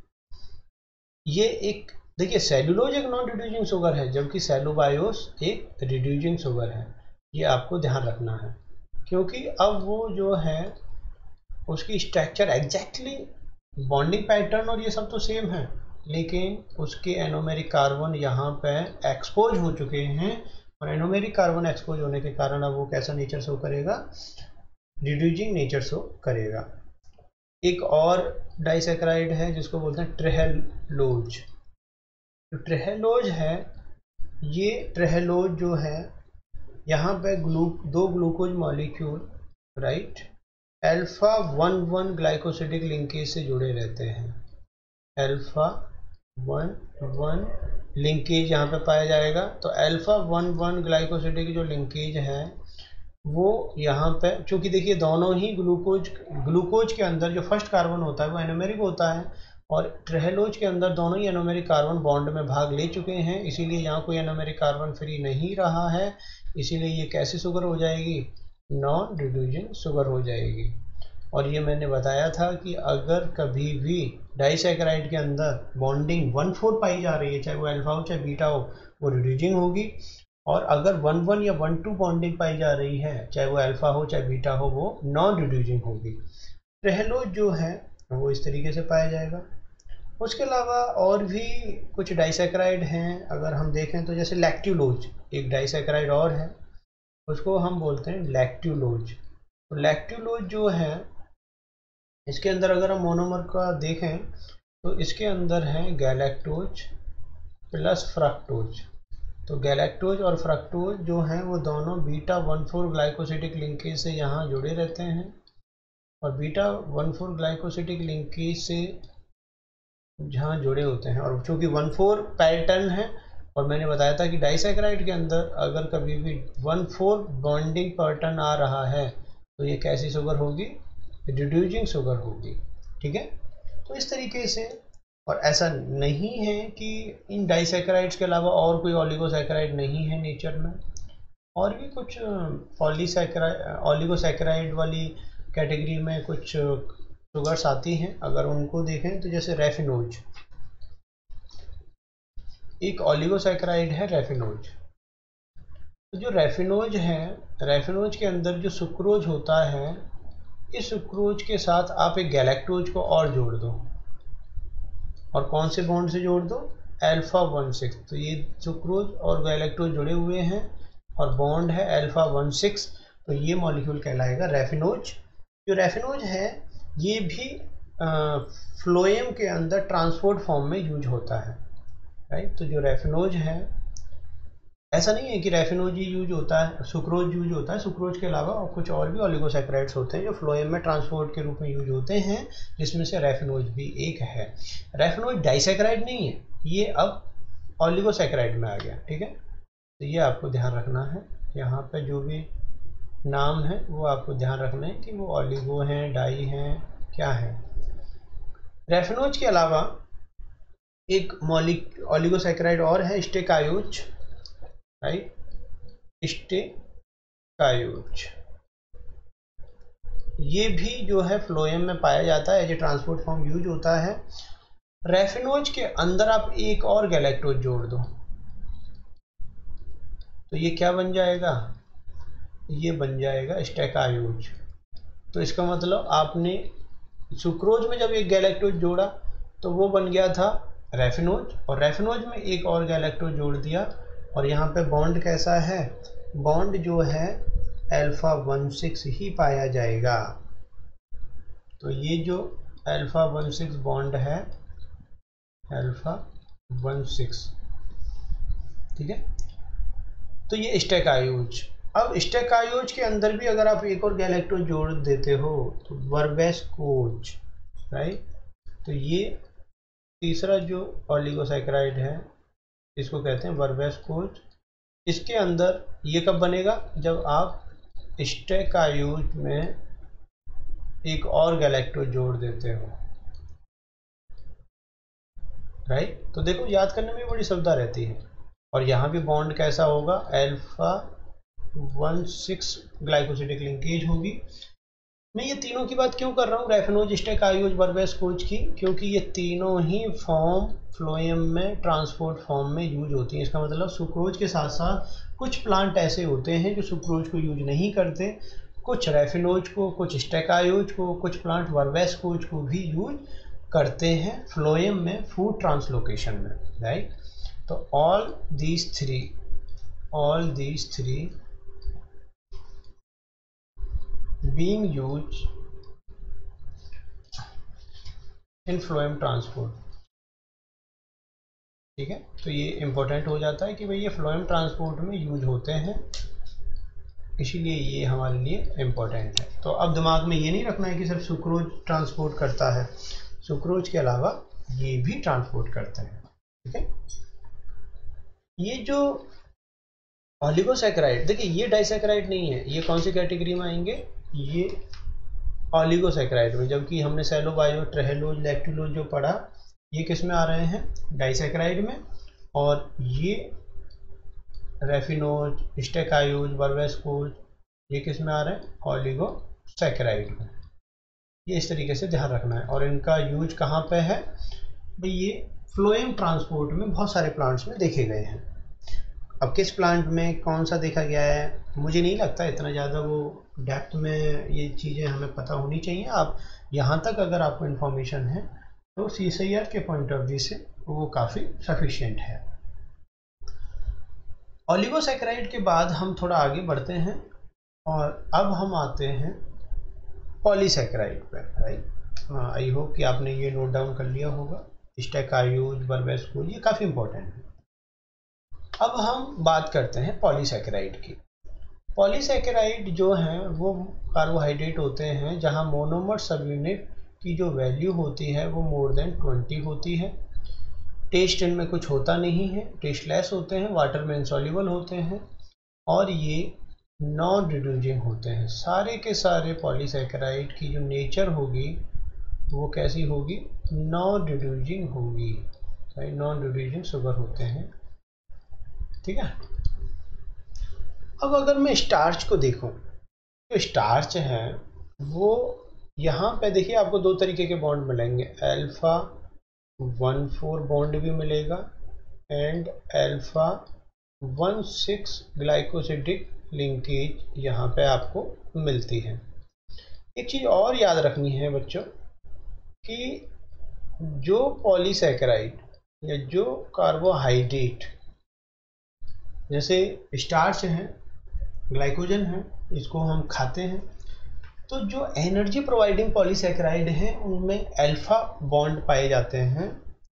ये एक देखिए, सेलुलोज एक नॉन रिड्यूसिंग शुगर है, जबकि सेलोबायोस एक रिड्यूसिंग शुगर है। ये आपको ध्यान रखना है, क्योंकि अब वो जो है उसकी स्ट्रक्चर एग्जैक्टली बॉन्डिंग पैटर्न और ये सब तो सेम है, लेकिन उसके एनोमेरिक कार्बन यहाँ पे एक्सपोज हो चुके हैं, और एनोमेरिक कार्बन एक्सपोज होने के कारण अब वो कैसा नेचर शो करेगा, रिड्यूसिंग नेचर शो करेगा। एक और डाइसैकेराइड है जिसको बोलते हैं ट्रेहेलोज, जो ट्रेहेलोज है, ये ट्रेहेलोज जो है यहाँ पे ग्लू दो glucose molecule right alpha one one glycosidic linkage से जुड़े रहते हैं। अल्फा वन वन लिंकेज यहाँ पे पाया जाएगा। तो अल्फा वन वन ग्लाइकोसिडिक जो लिंकेज है वो यहाँ पे, चूँकि देखिए दोनों ही ग्लूकोज ग्लूकोज के अंदर जो फर्स्ट कार्बन होता है वो एनोमेरिक होता है और ट्रेहेलोज के अंदर दोनों ही एनोमेरिक कार्बन बॉन्ड में भाग ले चुके हैं, इसीलिए यहाँ कोई एनोमेरिक कार्बन फ्री नहीं रहा है, इसीलिए ये कैसी शुगर हो जाएगी, नॉन रिड्यूसिंग शुगर हो जाएगी। और ये मैंने बताया था कि अगर कभी भी डाइसैकेराइड के अंदर बॉन्डिंग वन फोर पाई जा रही है, चाहे वो अल्फा हो चाहे बीटा हो, वो रिड्यूसिंग होगी, और अगर वन वन या वन टू बॉन्डिंग पाई जा रही है, चाहे वो अल्फा हो चाहे बीटा हो, वो नॉन रिड्यूसिंग होगी। ट्रेहेलोज जो है वो इस तरीके से पाया जाएगा। उसके अलावा और भी कुछ डाइसैकेराइड हैं, अगर हम देखें तो जैसे लैक्ट्यूलोज एक डाइसैकेराइड और है, उसको हम बोलते हैं लैक्ट्यूलोज। तो लैक्ट्यूलोज जो है इसके अंदर अगर हम मोनोमर का देखें तो इसके अंदर है गैलेक्टोज प्लस फ्रक्टोज। तो गैलेक्टोज और फ्रक्टोज जो हैं वो दोनों beta one four glycosidic linkage से यहाँ जुड़े रहते हैं और beta one four glycosidic linkage से जहाँ जुड़े होते हैं, और चूँकि वन फोर पैटर्न है और मैंने बताया था कि डाइसैकेराइड के अंदर अगर कभी भी वन फोर बॉन्डिंग पैटर्न आ रहा है तो ये कैसी शुगर होगी, रिड्यूसिंग शुगर होगी। ठीक है, तो इस तरीके से, और ऐसा नहीं है कि इन डाइसैकेराइड्स के अलावा और कोई ओलिगोसैकेराइड नहीं है नेचर में, और भी कुछ पॉलीसैकेराइड ओलिगोसैकेराइड वाली कैटेगरी में कुछ शुगर्स आती हैं। अगर उनको देखें तो जैसे रेफिनोज एक ओलिगोसैकेराइड है, रेफिनोज। तो जो रेफिनोज है, रेफिनोज के अंदर जो सुक्रोज होता है, इस सुक्रोज के साथ आप एक गैलेक्टोज को और जोड़ दो, और कौन से बॉन्ड से जोड़ दो, अल्फा वन सिक्स। तो ये सुक्रोज और गैलेक्टोज जुड़े हुए हैं और बॉन्ड है अल्फा वन सिक्स, तो ये मॉलिक्यूल कहलाएगा रेफिनोज। जो रेफिनोज है ये भी फ्लोएम के अंदर ट्रांसपोर्ट फॉर्म में यूज होता है, राइट। तो जो रेफिनोज है, ऐसा नहीं है कि रेफिनोज ही यूज होता है, सुक्रोज यूज होता है, सुक्रोज के अलावा और कुछ और भी ओलिगोसैकेराइड्स होते हैं जो फ्लोएम में ट्रांसपोर्ट के रूप में यूज होते हैं, जिसमें से रेफिनोज भी एक है। रेफिनोज डाइसैकेराइड नहीं है, ये अब ओलिगोसैकेराइड में आ गया। ठीक है, तो ये आपको ध्यान रखना है, यहाँ पे जो भी नाम है वो आपको ध्यान रखना है कि वो ओलिगो हैं, डाई हैं, क्या है। रेफिनोज के अलावा एक मॉलिक ओलिगोसैकेराइड और है, स्टेकायोज, राइट, स्टेकायोज। ये भी जो है फ्लोएम में पाया जाता है, as a transport form use होता है। रेफिनोज के अंदर आप एक और गैलेक्टोज जोड़ दो तो ये क्या बन जाएगा, ये बन जाएगा स्टेकायोज। तो इसका मतलब आपने सुक्रोज में जब एक गैलेक्टोज जोड़ा तो वो बन गया था रेफिनोज, और रेफिनोज में एक और गैलेक्टोज जोड़ दिया, और यहाँ पे बॉन्ड कैसा है, बॉन्ड जो है अल्फा वन सिक्स ही पाया जाएगा। तो ये जो अल्फा वन सिक्स बॉन्ड है, अल्फा वन सिक्स, ठीक है, तो ये स्टेकायोज। अब स्टेकायोज के अंदर भी अगर आप एक और गैलेक्टोज जोड़ देते हो तो वर्बेस्कोज, राइट। तो ये तीसरा जो ओलिगोसैकेराइड है इसको कहते हैं वर्बेस्कोज। इसके अंदर ये कब बनेगा, जब आप स्टेकायोज में एक और गैलेक्टोज जोड़ देते हो, राइट। तो देखो याद करने में बड़ी सुविधा रहती है। और यहाँ भी बॉन्ड कैसा होगा, alpha one six glycosidic linkage होगी। मैं ये तीनों की बात क्यों कर रहा हूँ, रेफिनोज, स्टेकायोज, वर्बेस्कोज की, क्योंकि ये तीनों ही फॉर्म फ्लोएम में ट्रांसपोर्ट फॉर्म में यूज होती हैं। इसका मतलब सुक्रोज के साथ साथ कुछ प्लांट ऐसे होते हैं जो सुक्रोज को यूज नहीं करते, कुछ रेफिनोज को, कुछ स्टेकायोज को, कुछ प्लांट वर्बेस्कोज को भी यूज करते हैं फ्लोएम में फूड ट्रांसलोकेशन में, राइट। तो all these three all these three being used in phloem transport. ठीक है, तो ये इम्पोर्टेंट हो जाता है कि भाई ये फ्लोएम ट्रांसपोर्ट में यूज होते हैं, इसीलिए ये हमारे लिए इम्पोर्टेंट है। तो अब दिमाग में ये नहीं रखना है कि सिर्फ सुक्रोज ट्रांसपोर्ट करता है, सुक्रोज के अलावा ये भी ट्रांसपोर्ट करते हैं। ठीक है, ये जो ऑलिगोसैकेराइड, देखिए ये डाइसैकेराइड नहीं है, ये कौन सी कैटेगरी में आएंगे, ये ऑलिगोसैकेराइड में, जबकि हमने सेलो बायो ट्रेहेलोज लैक्टुलोज जो पढ़ा ये किस में आ रहे हैं, डाइसैकेराइड में, और ये रेफिनोज स्टेकायोज बर्बेस्कोज ये किस में आ रहे हैं, ऑलिगोसैकेराइड में। ये इस तरीके से ध्यान रखना है। और इनका यूज कहाँ पे है भाई, ये फ्लोएम ट्रांसपोर्ट में बहुत सारे प्लांट्स में देखे गए हैं। अब किस प्लांट में कौन सा देखा गया है, मुझे नहीं लगता इतना ज़्यादा वो डेप्थ में ये चीज़ें हमें पता होनी चाहिए। आप यहाँ तक अगर आपको इन्फॉर्मेशन है तो सी एस आई आर के पॉइंट ऑफ व्यू से वो काफ़ी सफिशिएंट है। ऑलिगोसैकेराइड के बाद हम थोड़ा आगे बढ़ते हैं और अब हम आते हैं पॉलीसैकेराइड पे, राइट। हाँ, आई होप कि आपने ये नोट डाउन कर लिया होगा, स्टेकायोज बर्बेस्कोज ये काफ़ी इंपॉर्टेंट है। अब हम बात करते हैं पॉलीसैकेराइड की। पॉलीसैकेराइड जो हैं वो कार्बोहाइड्रेट होते हैं जहां मोनोमर सब यूनिट की जो वैल्यू होती है वो मोर देन ट्वेंटी होती है। टेस्ट इनमें कुछ होता नहीं है, टेस्टलेस होते हैं, वाटर में इनसॉल्युबल होते हैं और ये नॉन रिड्यूसिंग होते हैं। सारे के सारे पॉलीसैकेराइड की जो नेचर होगी वो कैसी होगी, नॉन रिड्यूसिंग होगी, नॉन रिड्यूसिंग शुगर होते हैं। ठीक है, अब अगर मैं स्टार्च को देखूं, तो स्टार्च है वो यहाँ पे देखिए आपको दो तरीके के बॉन्ड मिलेंगे, अल्फा वन फोर बॉन्ड भी मिलेगा and alpha one six glycosidic linkage यहाँ पे आपको मिलती है। एक चीज़ और याद रखनी है बच्चों कि जो पॉलीसैकेराइड या जो कार्बोहाइड्रेट जैसे स्टार्च है, ग्लाइकोजन है, इसको हम खाते हैं, तो जो एनर्जी प्रोवाइडिंग पॉलीसैकेराइड हैं उनमें अल्फा बॉन्ड पाए जाते हैं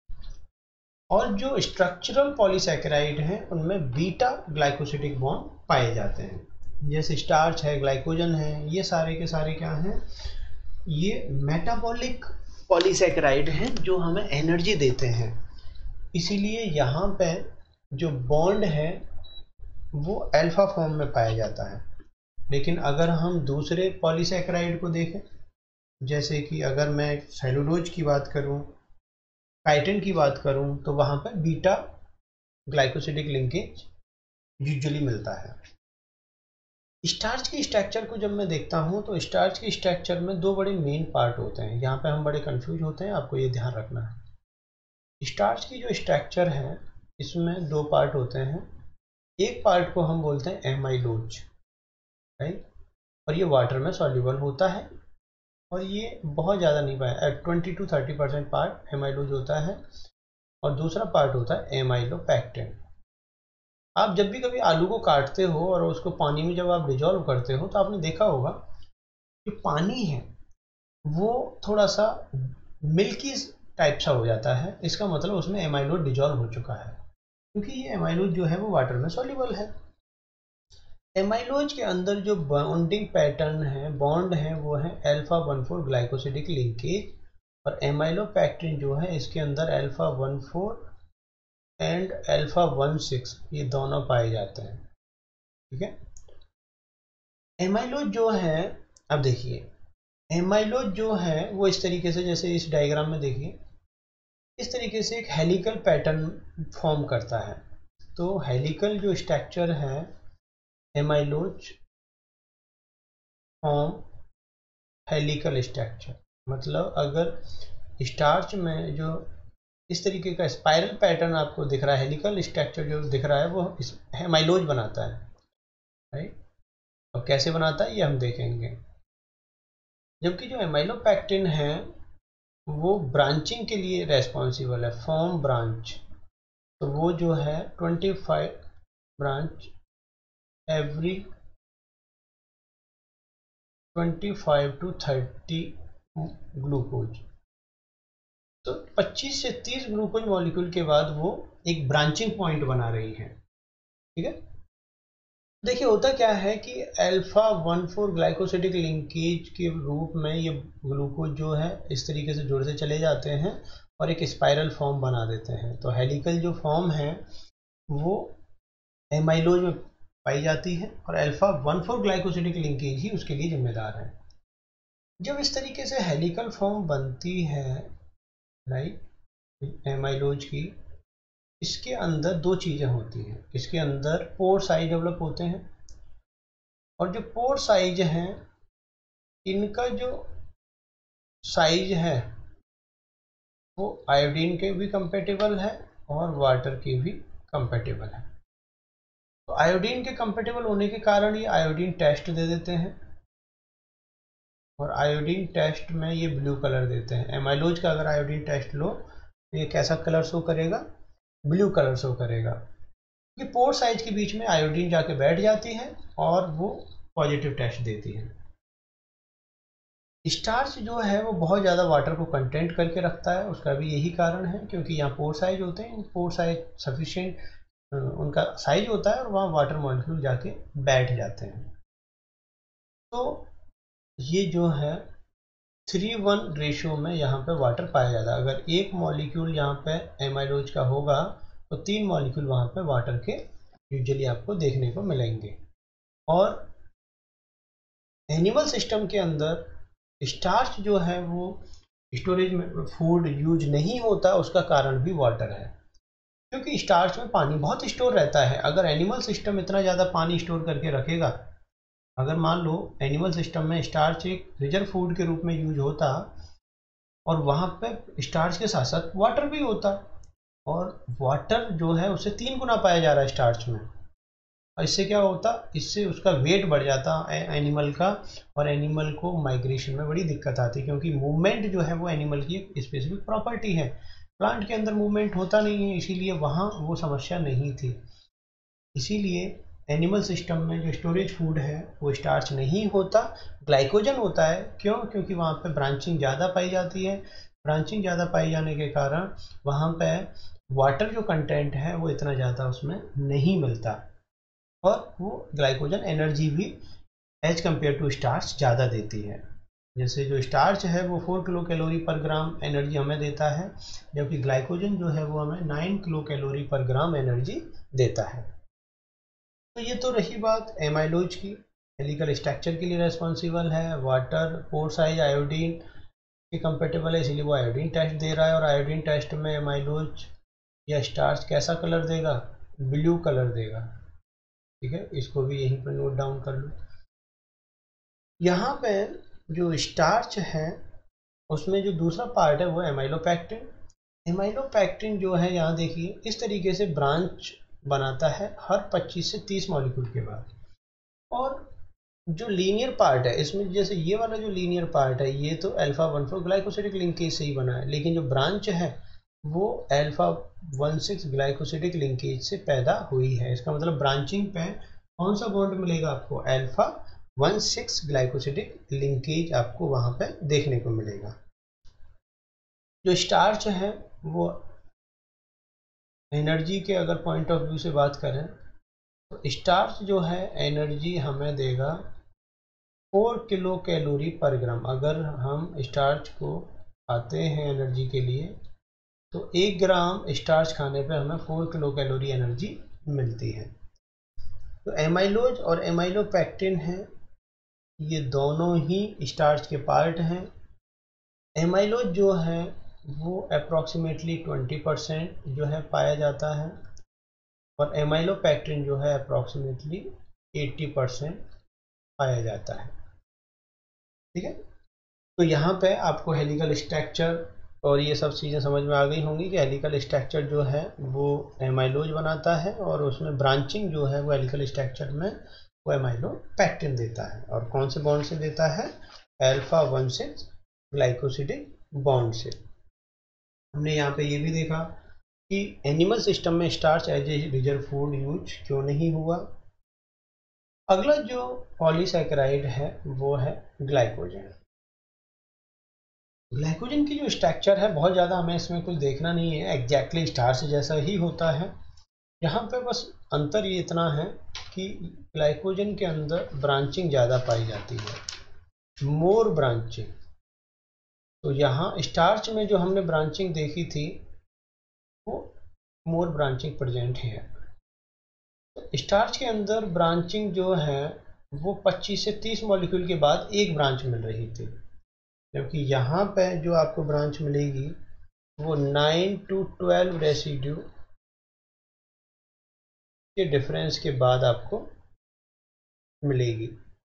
और जो स्ट्रक्चरल पॉलीसैकेराइड हैं उनमें बीटा ग्लाइकोसिडिक बॉन्ड पाए जाते हैं। जैसे स्टार्च है, ग्लाइकोजन है, ये सारे के सारे क्या हैं, ये मेटाबॉलिक पॉलीसैकेराइड हैं जो हमें एनर्जी देते हैं। इसीलिए यहाँ पे जो बॉन्ड है वो अल्फा फॉर्म में पाया जाता है। लेकिन अगर हम दूसरे पॉलीसैकेराइड को देखें, जैसे कि अगर मैं सेलुलोज की बात करूं, काइटिन की बात करूं, तो वहां पर बीटा ग्लाइकोसिडिक लिंकेज यूजुअली मिलता है। स्टार्च की स्ट्रक्चर को जब मैं देखता हूं तो स्टार्च की स्ट्रक्चर में दो बड़े मेन पार्ट होते हैं। यहाँ पे हम बड़े कंफ्यूज होते हैं, आपको ये ध्यान रखना है। स्टार्च की जो स्ट्रक्चर है इसमें दो पार्ट होते हैं। एक पार्ट को हम बोलते हैं एमाइलोज, राइट, और ये वाटर में सॉल्युबल होता है और ये बहुत ज़्यादा नहीं पाया, twenty to thirty percent part amylose होता है और दूसरा पार्ट होता है एमाइलोपैक्टिन। आप जब भी कभी आलू को काटते हो और उसको पानी में जब आप डिजॉल्व करते हो तो आपने देखा होगा कि पानी है वो थोड़ा सा मिल्की टाइप सा हो जाता है। इसका मतलब उसमें एमाइलोज डिजॉल्व हो चुका है, क्योंकि ये एमाइलोज जो है वो वाटर में सॉल्युबल है। एमाइलोज के अंदर जो बॉन्डिंग पैटर्न है, बॉन्ड है, वो है alpha one four glycosidic linkage, और एमाइलोपैक्टिन जो है इसके अंदर alpha one four and alpha one six ये दोनों पाए जाते हैं। ठीक है, एमाइलोज जो है, अब देखिए एमाइलोज जो है वो इस तरीके से, जैसे इस डायग्राम में देखिए, इस तरीके से एक हेलिकल पैटर्न फॉर्म करता है। तो हेलिकल जो स्ट्रक्चर है एमाइलोज फॉर्म हेलिकल स्ट्रक्चर, मतलब अगर स्टार्च में जो इस तरीके का स्पाइरल पैटर्न आपको दिख रहा है, हेलिकल स्ट्रक्चर जो दिख रहा है वो एमाइलोज बनाता है, राइट। और कैसे बनाता है ये हम देखेंगे। जबकि जो एमाइलोपैक्टिन है वो ब्रांचिंग के लिए रेस्पॉन्सिबल है, फॉर्म ब्रांच, तो वो जो है twenty five branch every twenty five to thirty glucose, तो पच्चीस से तीस ग्लूकोज मॉलिक्यूल के बाद वो एक ब्रांचिंग पॉइंट बना रही हैं। ठीक है, देखिए होता क्या है कि alpha one four glycosidic linkage के रूप में ये ग्लूकोज जो है इस तरीके से जुड़ते चले जाते हैं और एक स्पाइरल फॉर्म बना देते हैं। तो हेलिकल जो फॉर्म है वो एमाइलोज में पाई जाती है और alpha one four glycosidic linkage ही उसके लिए जिम्मेदार है। जब इस तरीके से हेलिकल फॉर्म बनती है राइट एमाइलोज की, इसके अंदर दो चीज़ें होती हैं। इसके अंदर पोर साइज डेवलप होते हैं और जो पोर साइज हैं इनका जो साइज है वो आयोडीन के भी कंपेटेबल है और वाटर के भी कंपेटेबल है। तो आयोडीन के कंपेटेबल होने के कारण ये आयोडीन टेस्ट दे देते हैं और आयोडीन टेस्ट में ये ब्लू कलर देते हैं। एमाइलोज का अगर आयोडीन टेस्ट लो तो ये कैसा कलर शो करेगा? ब्लू कलर शो करेगा। ये पोर साइज के बीच में आयोडीन जाके बैठ जाती है और वो पॉजिटिव टेस्ट देती है। स्टार्च जो है वो बहुत ज़्यादा वाटर को कंटेंट करके रखता है, उसका भी यही कारण है क्योंकि यहाँ पोर साइज होते हैं, पोर साइज सफिशिएंट उनका साइज होता है और वहाँ वाटर मॉलिक्यूल जाके बैठ जाते हैं। तो ये जो है थ्री वन रेशियो में यहाँ पे वाटर पाया जाता है। अगर एक मॉलिक्यूल यहाँ पे एमाइलोज का होगा तो तीन मॉलिक्यूल वहाँ पे वाटर के यूजुअली आपको देखने को मिलेंगे। और एनिमल सिस्टम के अंदर स्टार्च जो है वो स्टोरेज में फूड यूज नहीं होता, उसका कारण भी वाटर है क्योंकि स्टार्च में पानी बहुत स्टोर रहता है। अगर एनिमल सिस्टम इतना ज़्यादा पानी स्टोर करके रखेगा, अगर मान लो एनिमल सिस्टम में स्टार्च एक रिजर्व फूड के रूप में यूज होता और वहाँ पे स्टार्च के साथ साथ वाटर भी होता और वाटर जो है उससे तीन गुना पाया जा रहा है स्टार्च में, और इससे क्या होता, इससे उसका वेट बढ़ जाता एनिमल का और एनिमल को माइग्रेशन में बड़ी दिक्कत आती क्योंकि मूवमेंट जो है वो एनिमल की एक स्पेसिफिक प्रॉपर्टी है। प्लांट के अंदर मूवमेंट होता नहीं है, इसीलिए वहाँ वो समस्या नहीं थी। इसीलिए एनिमल सिस्टम में जो स्टोरेज फूड है वो स्टार्च नहीं होता, ग्लाइकोजन होता है। क्यों? क्योंकि वहाँ पे ब्रांचिंग ज़्यादा पाई जाती है। ब्रांचिंग ज़्यादा पाई जाने के कारण वहाँ पे वाटर जो कंटेंट है वो इतना ज़्यादा उसमें नहीं मिलता और वो ग्लाइकोजन एनर्जी भी एज कम्पेयर टू स्टार्च ज़्यादा देती है। जैसे जो स्टार्च है वो फोर किलो कैलोरी पर ग्राम एनर्जी हमें देता है, जबकि ग्लाइकोजन जो है वो हमें नाइन किलो कैलोरी पर ग्राम एनर्जी देता है। तो ये तो रही बात एमाइलोज की, हेलिकल स्ट्रक्चर के लिए रेस्पॉन्सिबल है, वाटर पोर साइज आयोडीन के कंपेटेबल है इसीलिए वो आयोडीन टेस्ट दे रहा है और आयोडीन टेस्ट में एमाइलोज या स्टार्च कैसा कलर देगा? ब्लू कलर देगा। ठीक है, इसको भी यहीं पर नोट डाउन कर लो। यहाँ पे जो स्टार्च है उसमें जो दूसरा पार्ट है वो एमाइलोपैक्टिन। एमाइलोपैक्टिन जो है यहाँ देखिए इस तरीके से ब्रांच बनाता है हर पच्चीस से तीस मॉलिक्यूल के बाद, और जो लीनियर पार्ट है इसमें जैसे ये वाला जो लीनियर पार्ट है ये तो alpha one four glycosidic linkage से ही बना है, लेकिन जो ब्रांच है वो alpha one six glycosidic linkage से पैदा हुई है। इसका मतलब ब्रांचिंग पे कौन सा बॉन्ड मिलेगा आपको? Alpha one six glycosidic linkage आपको वहां पे देखने को मिलेगा। जो स्टार्च है वो एनर्जी के अगर पॉइंट ऑफ व्यू से बात करें तो स्टार्च जो है एनर्जी हमें देगा फोर किलो कैलोरी पर ग्राम। अगर हम स्टार्च को खाते हैं एनर्जी के लिए तो एक ग्राम स्टार्च खाने पे हमें फोर किलो कैलोरी एनर्जी मिलती है। तो एमाइलोज और एमाइलोपैक्टिन है ये दोनों ही स्टार्च के पार्ट हैं। एमाइलोज जो है वो अप्रॉक्सीमेटली ट्वेंटी परसेंट जो है पाया जाता है और एमाइलोपैक्टिन जो है अप्रॉक्सीमेटली एट्टी परसेंट पाया जाता है। ठीक है, तो यहाँ पे आपको हेलिकल स्ट्रक्चर और ये सब चीज़ें समझ में आ गई होंगी कि हेलिकल स्ट्रक्चर जो है वो एमाइलोज बनाता है और उसमें ब्रांचिंग जो है वो हेलिकल स्ट्रक्चर में वो एमाइलोपैक्टिन देता है। और कौन से बॉन्ड से देता है? Alpha one six glycosidic bond से। हमने यहाँ पे ये भी देखा कि एनिमल सिस्टम में starch as a reserve food use क्यों नहीं हुआ। अगला जो पॉलीसैकेराइड है वो है ग्लाइकोजन। ग्लाइकोजन की जो स्ट्रक्चर है बहुत ज़्यादा हमें इसमें कुछ देखना नहीं है, एग्जैक्टली स्टार्च जैसा ही होता है। यहाँ पे बस अंतर ये इतना है कि ग्लाइकोजन के अंदर ब्रांचिंग ज़्यादा पाई जाती है, मोर ब्रांचिंग। तो यहाँ स्टार्च में जो हमने ब्रांचिंग देखी थी वो मोर ब्रांचिंग प्रेजेंट है। तो स्टार्च के अंदर ब्रांचिंग जो है वो पच्चीस से तीस मॉलिक्यूल के बाद एक ब्रांच मिल रही थी, जबकि यहाँ पे जो आपको ब्रांच मिलेगी वो नाइन टू ट्वेल्व रेसिड्यू के डिफरेंस के बाद आपको मिलेगी।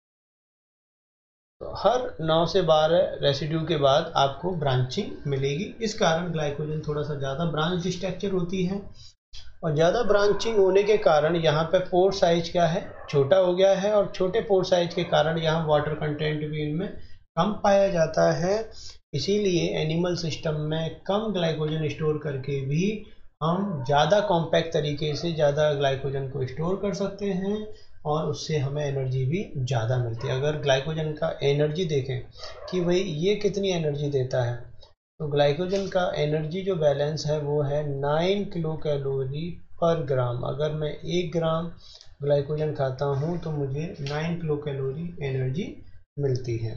तो हर नौ से बारह रेसिड्यू के बाद आपको ब्रांचिंग मिलेगी। इस कारण ग्लाइकोजन थोड़ा सा ज़्यादा ब्रांच स्ट्रक्चर होती है, और ज़्यादा ब्रांचिंग होने के कारण यहाँ पे पोर साइज क्या है, छोटा हो गया है, और छोटे पोर साइज के कारण यहाँ वाटर कंटेंट भी इनमें कम पाया जाता है। इसीलिए एनिमल सिस्टम में कम ग्लाइकोजन स्टोर करके भी हम ज़्यादा कॉम्पैक्ट तरीके से ज़्यादा ग्लाइकोजन को स्टोर कर सकते हैं, और उससे हमें एनर्जी भी ज़्यादा मिलती है। अगर ग्लाइकोजन का एनर्जी देखें कि भाई ये कितनी एनर्जी देता है, तो ग्लाइकोजन का एनर्जी जो बैलेंस है वो है नाइन किलो कैलोरी पर ग्राम। अगर मैं एक ग्राम ग्लाइकोजन खाता हूँ तो मुझे नाइन किलो कैलोरी एनर्जी मिलती है।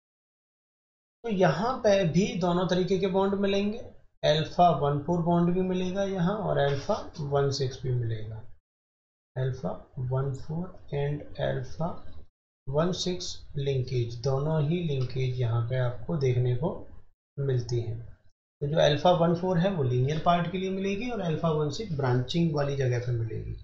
तो यहाँ पे भी दोनों तरीके के बॉन्ड मिलेंगे, अल्फा वन फोर बॉन्ड भी मिलेगा यहाँ, और अल्फा वन सिक्स भी मिलेगा। Alpha one four and alpha one six linkage, दोनों ही लिंकेज यहाँ पे आपको देखने को मिलती है। तो जो अल्फा वन फोर है वो लीनियर पार्ट के लिए मिलेगी, और अल्फा वन सिक्स ब्रांचिंग वाली जगह पे मिलेगी।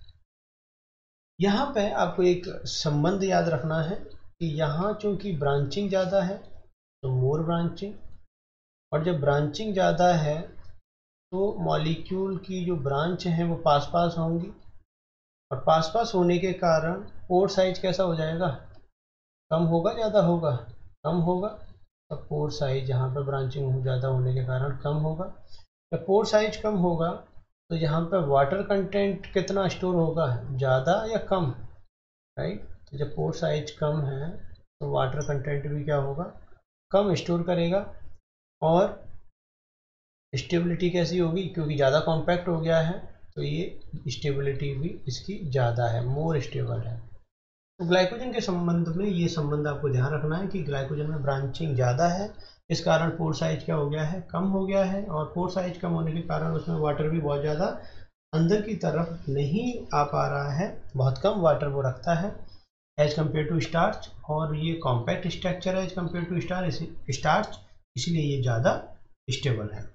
यहाँ पे आपको एक संबंध याद रखना है कि यहाँ चूंकि ब्रांचिंग ज़्यादा है तो मोर ब्रांचिंग, और जब ब्रांचिंग ज़्यादा है तो मॉलिक्यूल की जो ब्रांच हैं वो पास पास होंगी, और पास पास होने के कारण पोर साइज कैसा हो जाएगा, कम होगा ज़्यादा होगा, कम होगा। तो पोर साइज यहाँ पर ब्रांचिंग ज़्यादा होने के कारण कम होगा। जब पोर साइज कम होगा तो यहाँ पर वाटर कंटेंट कितना स्टोर होगा, ज़्यादा या कम, राइट। तो जब पोर साइज कम है तो वाटर कंटेंट भी क्या होगा, कम स्टोर करेगा, और स्टेबिलिटी कैसी होगी, क्योंकि ज़्यादा कॉम्पैक्ट हो गया है तो ये स्टेबिलिटी भी इसकी ज़्यादा है, मोर स्टेबल है। तो ग्लाइकोजन के संबंध में ये संबंध आपको ध्यान रखना है कि ग्लाइकोजन में ब्रांचिंग ज़्यादा है, इस कारण पोर साइज क्या हो गया है, कम हो गया है, और पोर साइज कम होने के कारण उसमें वाटर भी बहुत ज़्यादा अंदर की तरफ नहीं आ पा रहा है, बहुत कम वाटर वो रखता है एज कम्पेयर टू स्टार्च, और ये कॉम्पैक्ट स्ट्रक्चर है as compare to star starch, इसलिए ये ज़्यादा स्टेबल है।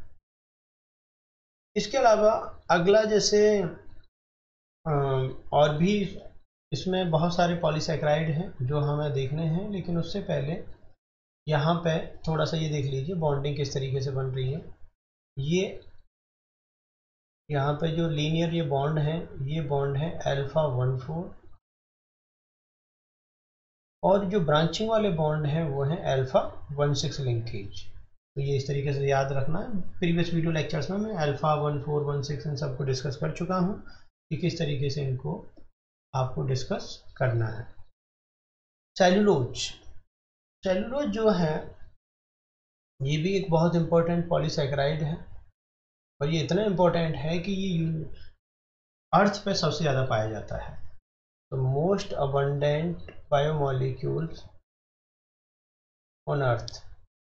इसके अलावा अगला जैसे और भी इसमें बहुत सारे पॉलीसैकेराइड हैं जो हमें देखने हैं, लेकिन उससे पहले यहाँ पे थोड़ा सा ये देख लीजिए बॉन्डिंग किस तरीके से बन रही है। ये यहाँ पे जो लीनियर ये बॉन्ड है, ये बॉन्ड है अल्फा वन फोर, और जो ब्रांचिंग वाले बॉन्ड हैं वो है अल्फा वन सिक्स लिंकेज। तो ये इस तरीके से याद रखना है। प्रीवियस वीडियो लेक्चर्स में मैं alpha one four one six इन सबको डिस्कस कर चुका हूँ कि किस तरीके से इनको आपको डिस्कस करना है। सेलुलोज, सेलुलोज जो है ये भी एक बहुत इंपॉर्टेंट पॉलीसैकेराइड है, और ये इतना इंपॉर्टेंट है कि ये अर्थ पे सबसे ज़्यादा पाया जाता है। तो most abundant biomolecules on earth,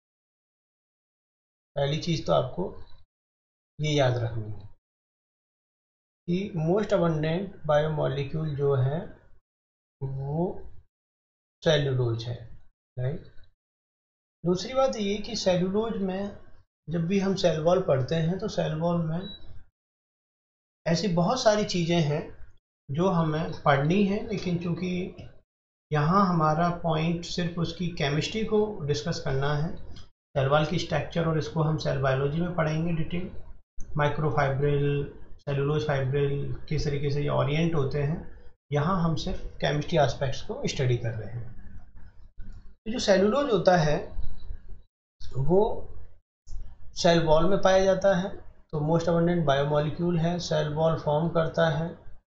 पहली चीज़ तो आपको ये याद रखनी है कि मोस्ट अबंडेंट बायोमॉलिक्यूल जो है वो सेलुलोज है, राइट। दूसरी बात ये कि सेलुलोज में जब भी हम सेल वॉल पढ़ते हैं तो सेल वॉल में ऐसी बहुत सारी चीज़ें हैं जो हमें पढ़नी है, लेकिन चूँकि यहाँ हमारा पॉइंट सिर्फ उसकी केमिस्ट्री को डिस्कस करना है, सेल वॉल की स्ट्रक्चर, और इसको हम सेल बायोलॉजी में पढ़ेंगे डिटेल। माइक्रोफाइब्रिल, सेलुलोज फाइब्रिल, किस तरीके से ये ओरिएंट होते हैं, यहाँ हम सिर्फ केमिस्ट्री एस्पेक्ट्स को स्टडी कर रहे हैं। तो जो सेलुलोज होता है वो सेल वॉल में पाया जाता है, तो मोस्ट अबंडेंट बायोमॉलिक्यूल है, सेल वॉल फॉर्म करता है,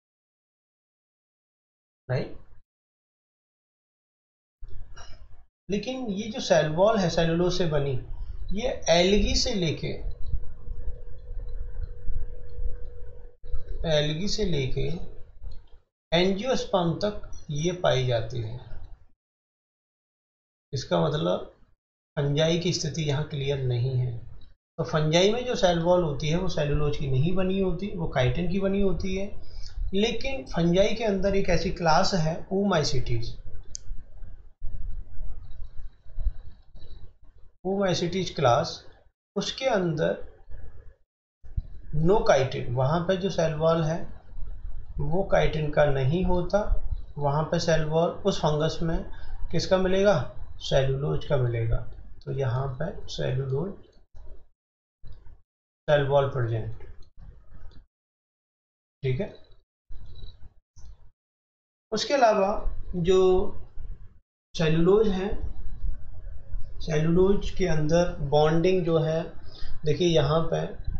राइट। लेकिन ये जो सेल वॉल है सेलुलोज से बनी, ये एल्गी से लेके एल्गी से लेके एंजियोस्पर्म तक ये पाई जाती है। इसका मतलब फंजाई की स्थिति यहाँ क्लियर नहीं है। तो फंजाई में जो सेल वॉल होती है वो सेलुलोज की नहीं बनी होती, वो काइटिन की बनी होती है। लेकिन फंजाई के अंदर एक ऐसी क्लास है ओमाइसिटीज, ओमाइसिटीज क्लास, उसके अंदर नो काइटिन, वहाँ पे जो सेल वॉल है वो काइटिन का नहीं होता। वहाँ पे सेल वॉल उस फंगस में किसका मिलेगा? सेलुलोज का मिलेगा। तो यहाँ पे सेलुलोज सेल वॉल प्रेजेंट, ठीक है। उसके अलावा जो सेलुलोज है, सेलुलोज के अंदर बॉन्डिंग जो है, देखिए यहाँ पे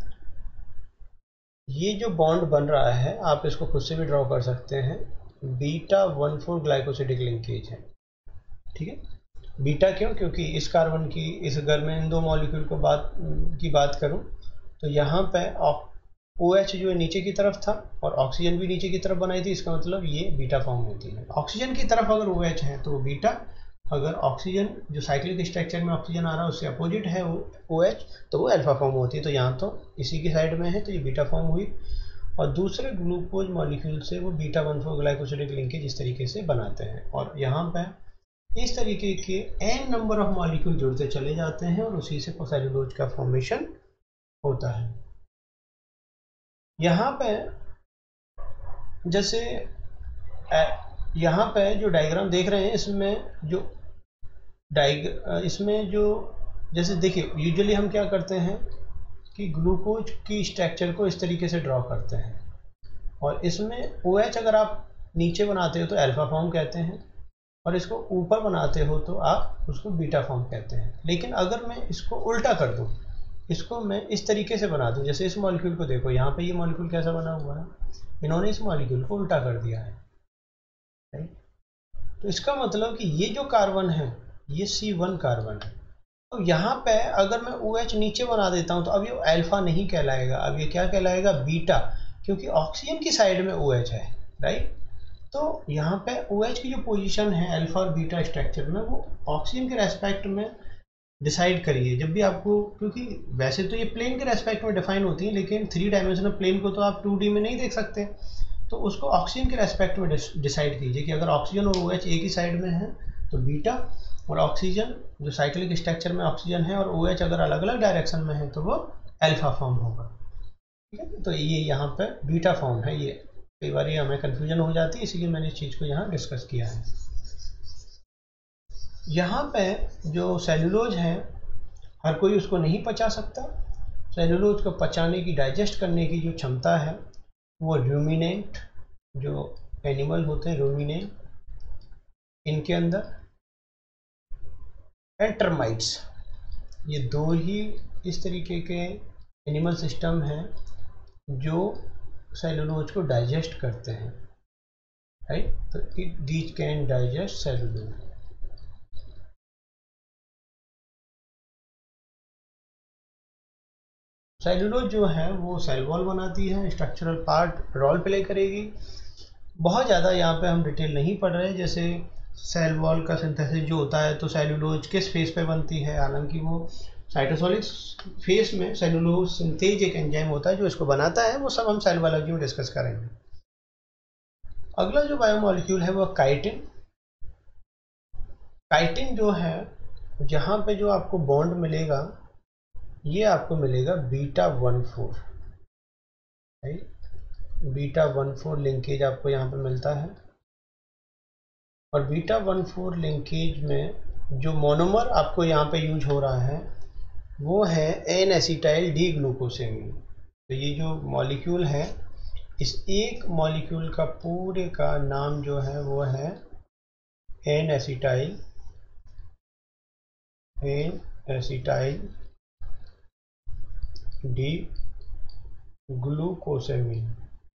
ये जो बॉन्ड बन रहा है आप इसको खुद से भी ड्रॉ कर सकते हैं, beta one four glycosidic linkage है, ठीक है। बीटा क्यों? क्योंकि इस कार्बन की, इस अगर मैं इन दो मॉलिक्यूल को बात की बात करूं तो यहाँ पे OH जो है नीचे की तरफ था और ऑक्सीजन भी नीचे की तरफ बनाई थी, इसका मतलब ये बीटा फॉर्म होती है। ऑक्सीजन की तरफ अगर OH है तो वो बीटा, अगर ऑक्सीजन जो साइक्लिक स्ट्रक्चर में ऑक्सीजन आ रहा है उससे अपोजिट है वो OH तो वो अल्फा फॉर्म होती है। तो यहाँ तो इसी की साइड में है तो ये बीटा फॉर्म हुई, और दूसरे ग्लूकोज मॉलिक्यूल से वो beta one four glycosidic linkage इस तरीके से बनाते हैं, और यहाँ पे इस तरीके के एन नंबर ऑफ मॉलिक्यूल जुड़ते चले जाते हैं और उसी से सेलुलोज का फॉर्मेशन होता है। यहाँ पे जैसे यहाँ पे जो डायग्राम देख रहे हैं इसमें जो डायग इसमें जो जैसे देखिए यूजुअली हम क्या करते हैं कि ग्लूकोज की स्ट्रक्चर को इस तरीके से ड्रॉ करते हैं, और इसमें OH अगर आप नीचे बनाते हो तो अल्फा फॉर्म कहते हैं, और इसको ऊपर बनाते हो तो आप उसको बीटा फॉर्म कहते हैं। लेकिन अगर मैं इसको उल्टा कर दूं, इसको मैं इस तरीके से बना दूं, जैसे इस मॉलिक्यूल को देखो, यहाँ पे ये मॉलिक्यूल कैसा बना हुआ है, इन्होंने इस मॉलिक्यूल को उल्टा कर दिया है, राइट। तो इसका मतलब कि ये जो कार्बन है ये सी वन कार्बन है। तो यहाँ पे अगर मैं OH नीचे बना देता हूँ तो अब ये अल्फा नहीं कहलाएगा, अब ये क्या कहलाएगा? बीटा, क्योंकि ऑक्सीजन की साइड में OH है, राइट। तो यहाँ पे OH की जो पोजीशन है अल्फा और बीटा स्ट्रक्चर में वो ऑक्सीजन के रेस्पेक्ट में डिसाइड करिए जब भी आपको, क्योंकि वैसे तो ये प्लेन के रेस्पेक्ट में डिफाइन होती है लेकिन थ्री डायमेंशनल प्लेन को तो आप टू डी में नहीं देख सकते, तो उसको ऑक्सीजन के रेस्पेक्ट में डिसाइड कीजिए कि अगर ऑक्सीजन और OH एक ही साइड में है तो बीटा, और ऑक्सीजन जो साइक्लिक स्ट्रक्चर में ऑक्सीजन है और OH अगर अलग अलग डायरेक्शन में है तो वो अल्फा फॉर्म होगा, ठीक है। तो ये यहाँ पे बीटा फॉर्म है, ये कई बार ये हमें कन्फ्यूजन हो जाती है, इसीलिए मैंने इस चीज़ को यहाँ डिस्कस किया है। यहाँ पे जो सेलुलोज है हर कोई उसको नहीं पचा सकता, सेलुलोज को पचाने की, डाइजेस्ट करने की जो क्षमता है वो रूमिनेंट जो एनिमल होते हैं, रूमिनेंट, इनके अंदर एंड टर्माइट्स, ये दो ही इस तरीके के एनिमल सिस्टम हैं जो सेलुलोज को डाइजेस्ट करते हैं, राइट। तो it these can digest cellulose. Cellulose जो है वो सेल वॉल बनाती है, स्ट्रक्चरल पार्ट रोल प्ले करेगी। बहुत ज़्यादा यहाँ पे हम डिटेल नहीं पढ़ रहे, जैसे सेल वॉल का सिंथेसिस जो होता है तो सेलुलोज किस फेज पे बनती है, हालांकि वो साइटोसोलिक फेज में सेलुलोज सिंथेज एक एंजाइम होता है जो इसको बनाता है, वो सब हम सेल बायोलॉजी में डिस्कस करेंगे। अगला जो बायोमोलिक्यूल है वो काइटिन। काइटिन जो है जहाँ पे जो आपको बॉन्ड मिलेगा ये आपको मिलेगा beta one four, right. Beta one four linkage आपको यहाँ पे मिलता है, और बीटा वन फोर लिंकेज में जो मोनोमर आपको यहाँ पे यूज हो रहा है वो है एन एसिटाइल डी ग्लूकोसेमिन। तो ये जो मॉलिक्यूल है, इस एक मॉलिक्यूल का पूरे का नाम जो है वो है N acetyl N acetyl D glucosamine.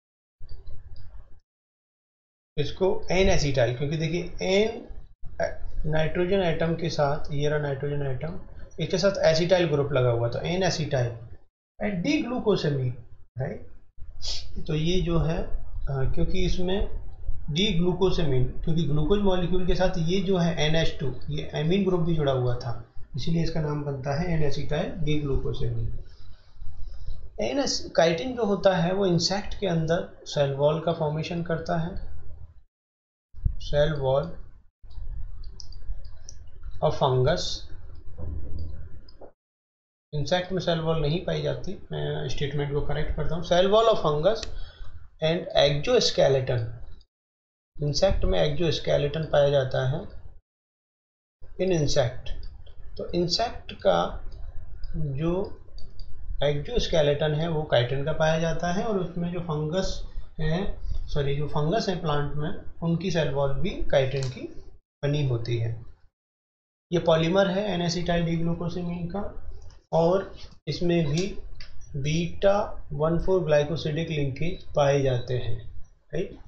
इसको एन एसिटाइल, क्योंकि देखिए एन नाइट्रोजन एटम के साथ, ये रहा नाइट्रोजन एटम, इसके साथ एसिटाइल ग्रुप लगा हुआ, तो N acetyl and D glucosamine, right. तो ये जो है आ, क्योंकि इसमें डी ग्लूकोसेमीन, क्योंकि ग्लूकोज मॉलिक्यूल के साथ ये जो है एन एच टू, ये एमीन ग्रुप भी जुड़ा हुआ था, इसीलिए इसका नाम बनता है एन एसिटाइल डी ग्लूकोसेमीन। एन काइटिन जो होता है वो इंसेक्ट के अंदर सेल वॉल का फॉर्मेशन करता है, सेल वॉल और फंगस। इंसेक्ट में सेल वॉल नहीं पाई जाती, मैं स्टेटमेंट को करेक्ट करता हूँ। Cell wall of fungus and exoskeleton, insect में एक्जोस्केलेटन पाया जाता है इन इंसेक्ट। तो इंसेक्ट का जो एक्जोस्केलेटन है वो काइटिन का पाया जाता है, और उसमें जो फंगस है, सॉरी जो फंगस है प्लांट में, उनकी सेल वॉल भी काइटिन की बनी होती है। ये पॉलीमर है एन एसिटाइल डी ग्लूकोसेमीन का, और इसमें भी beta one four glycosidic linkage पाए जाते हैं, राइट।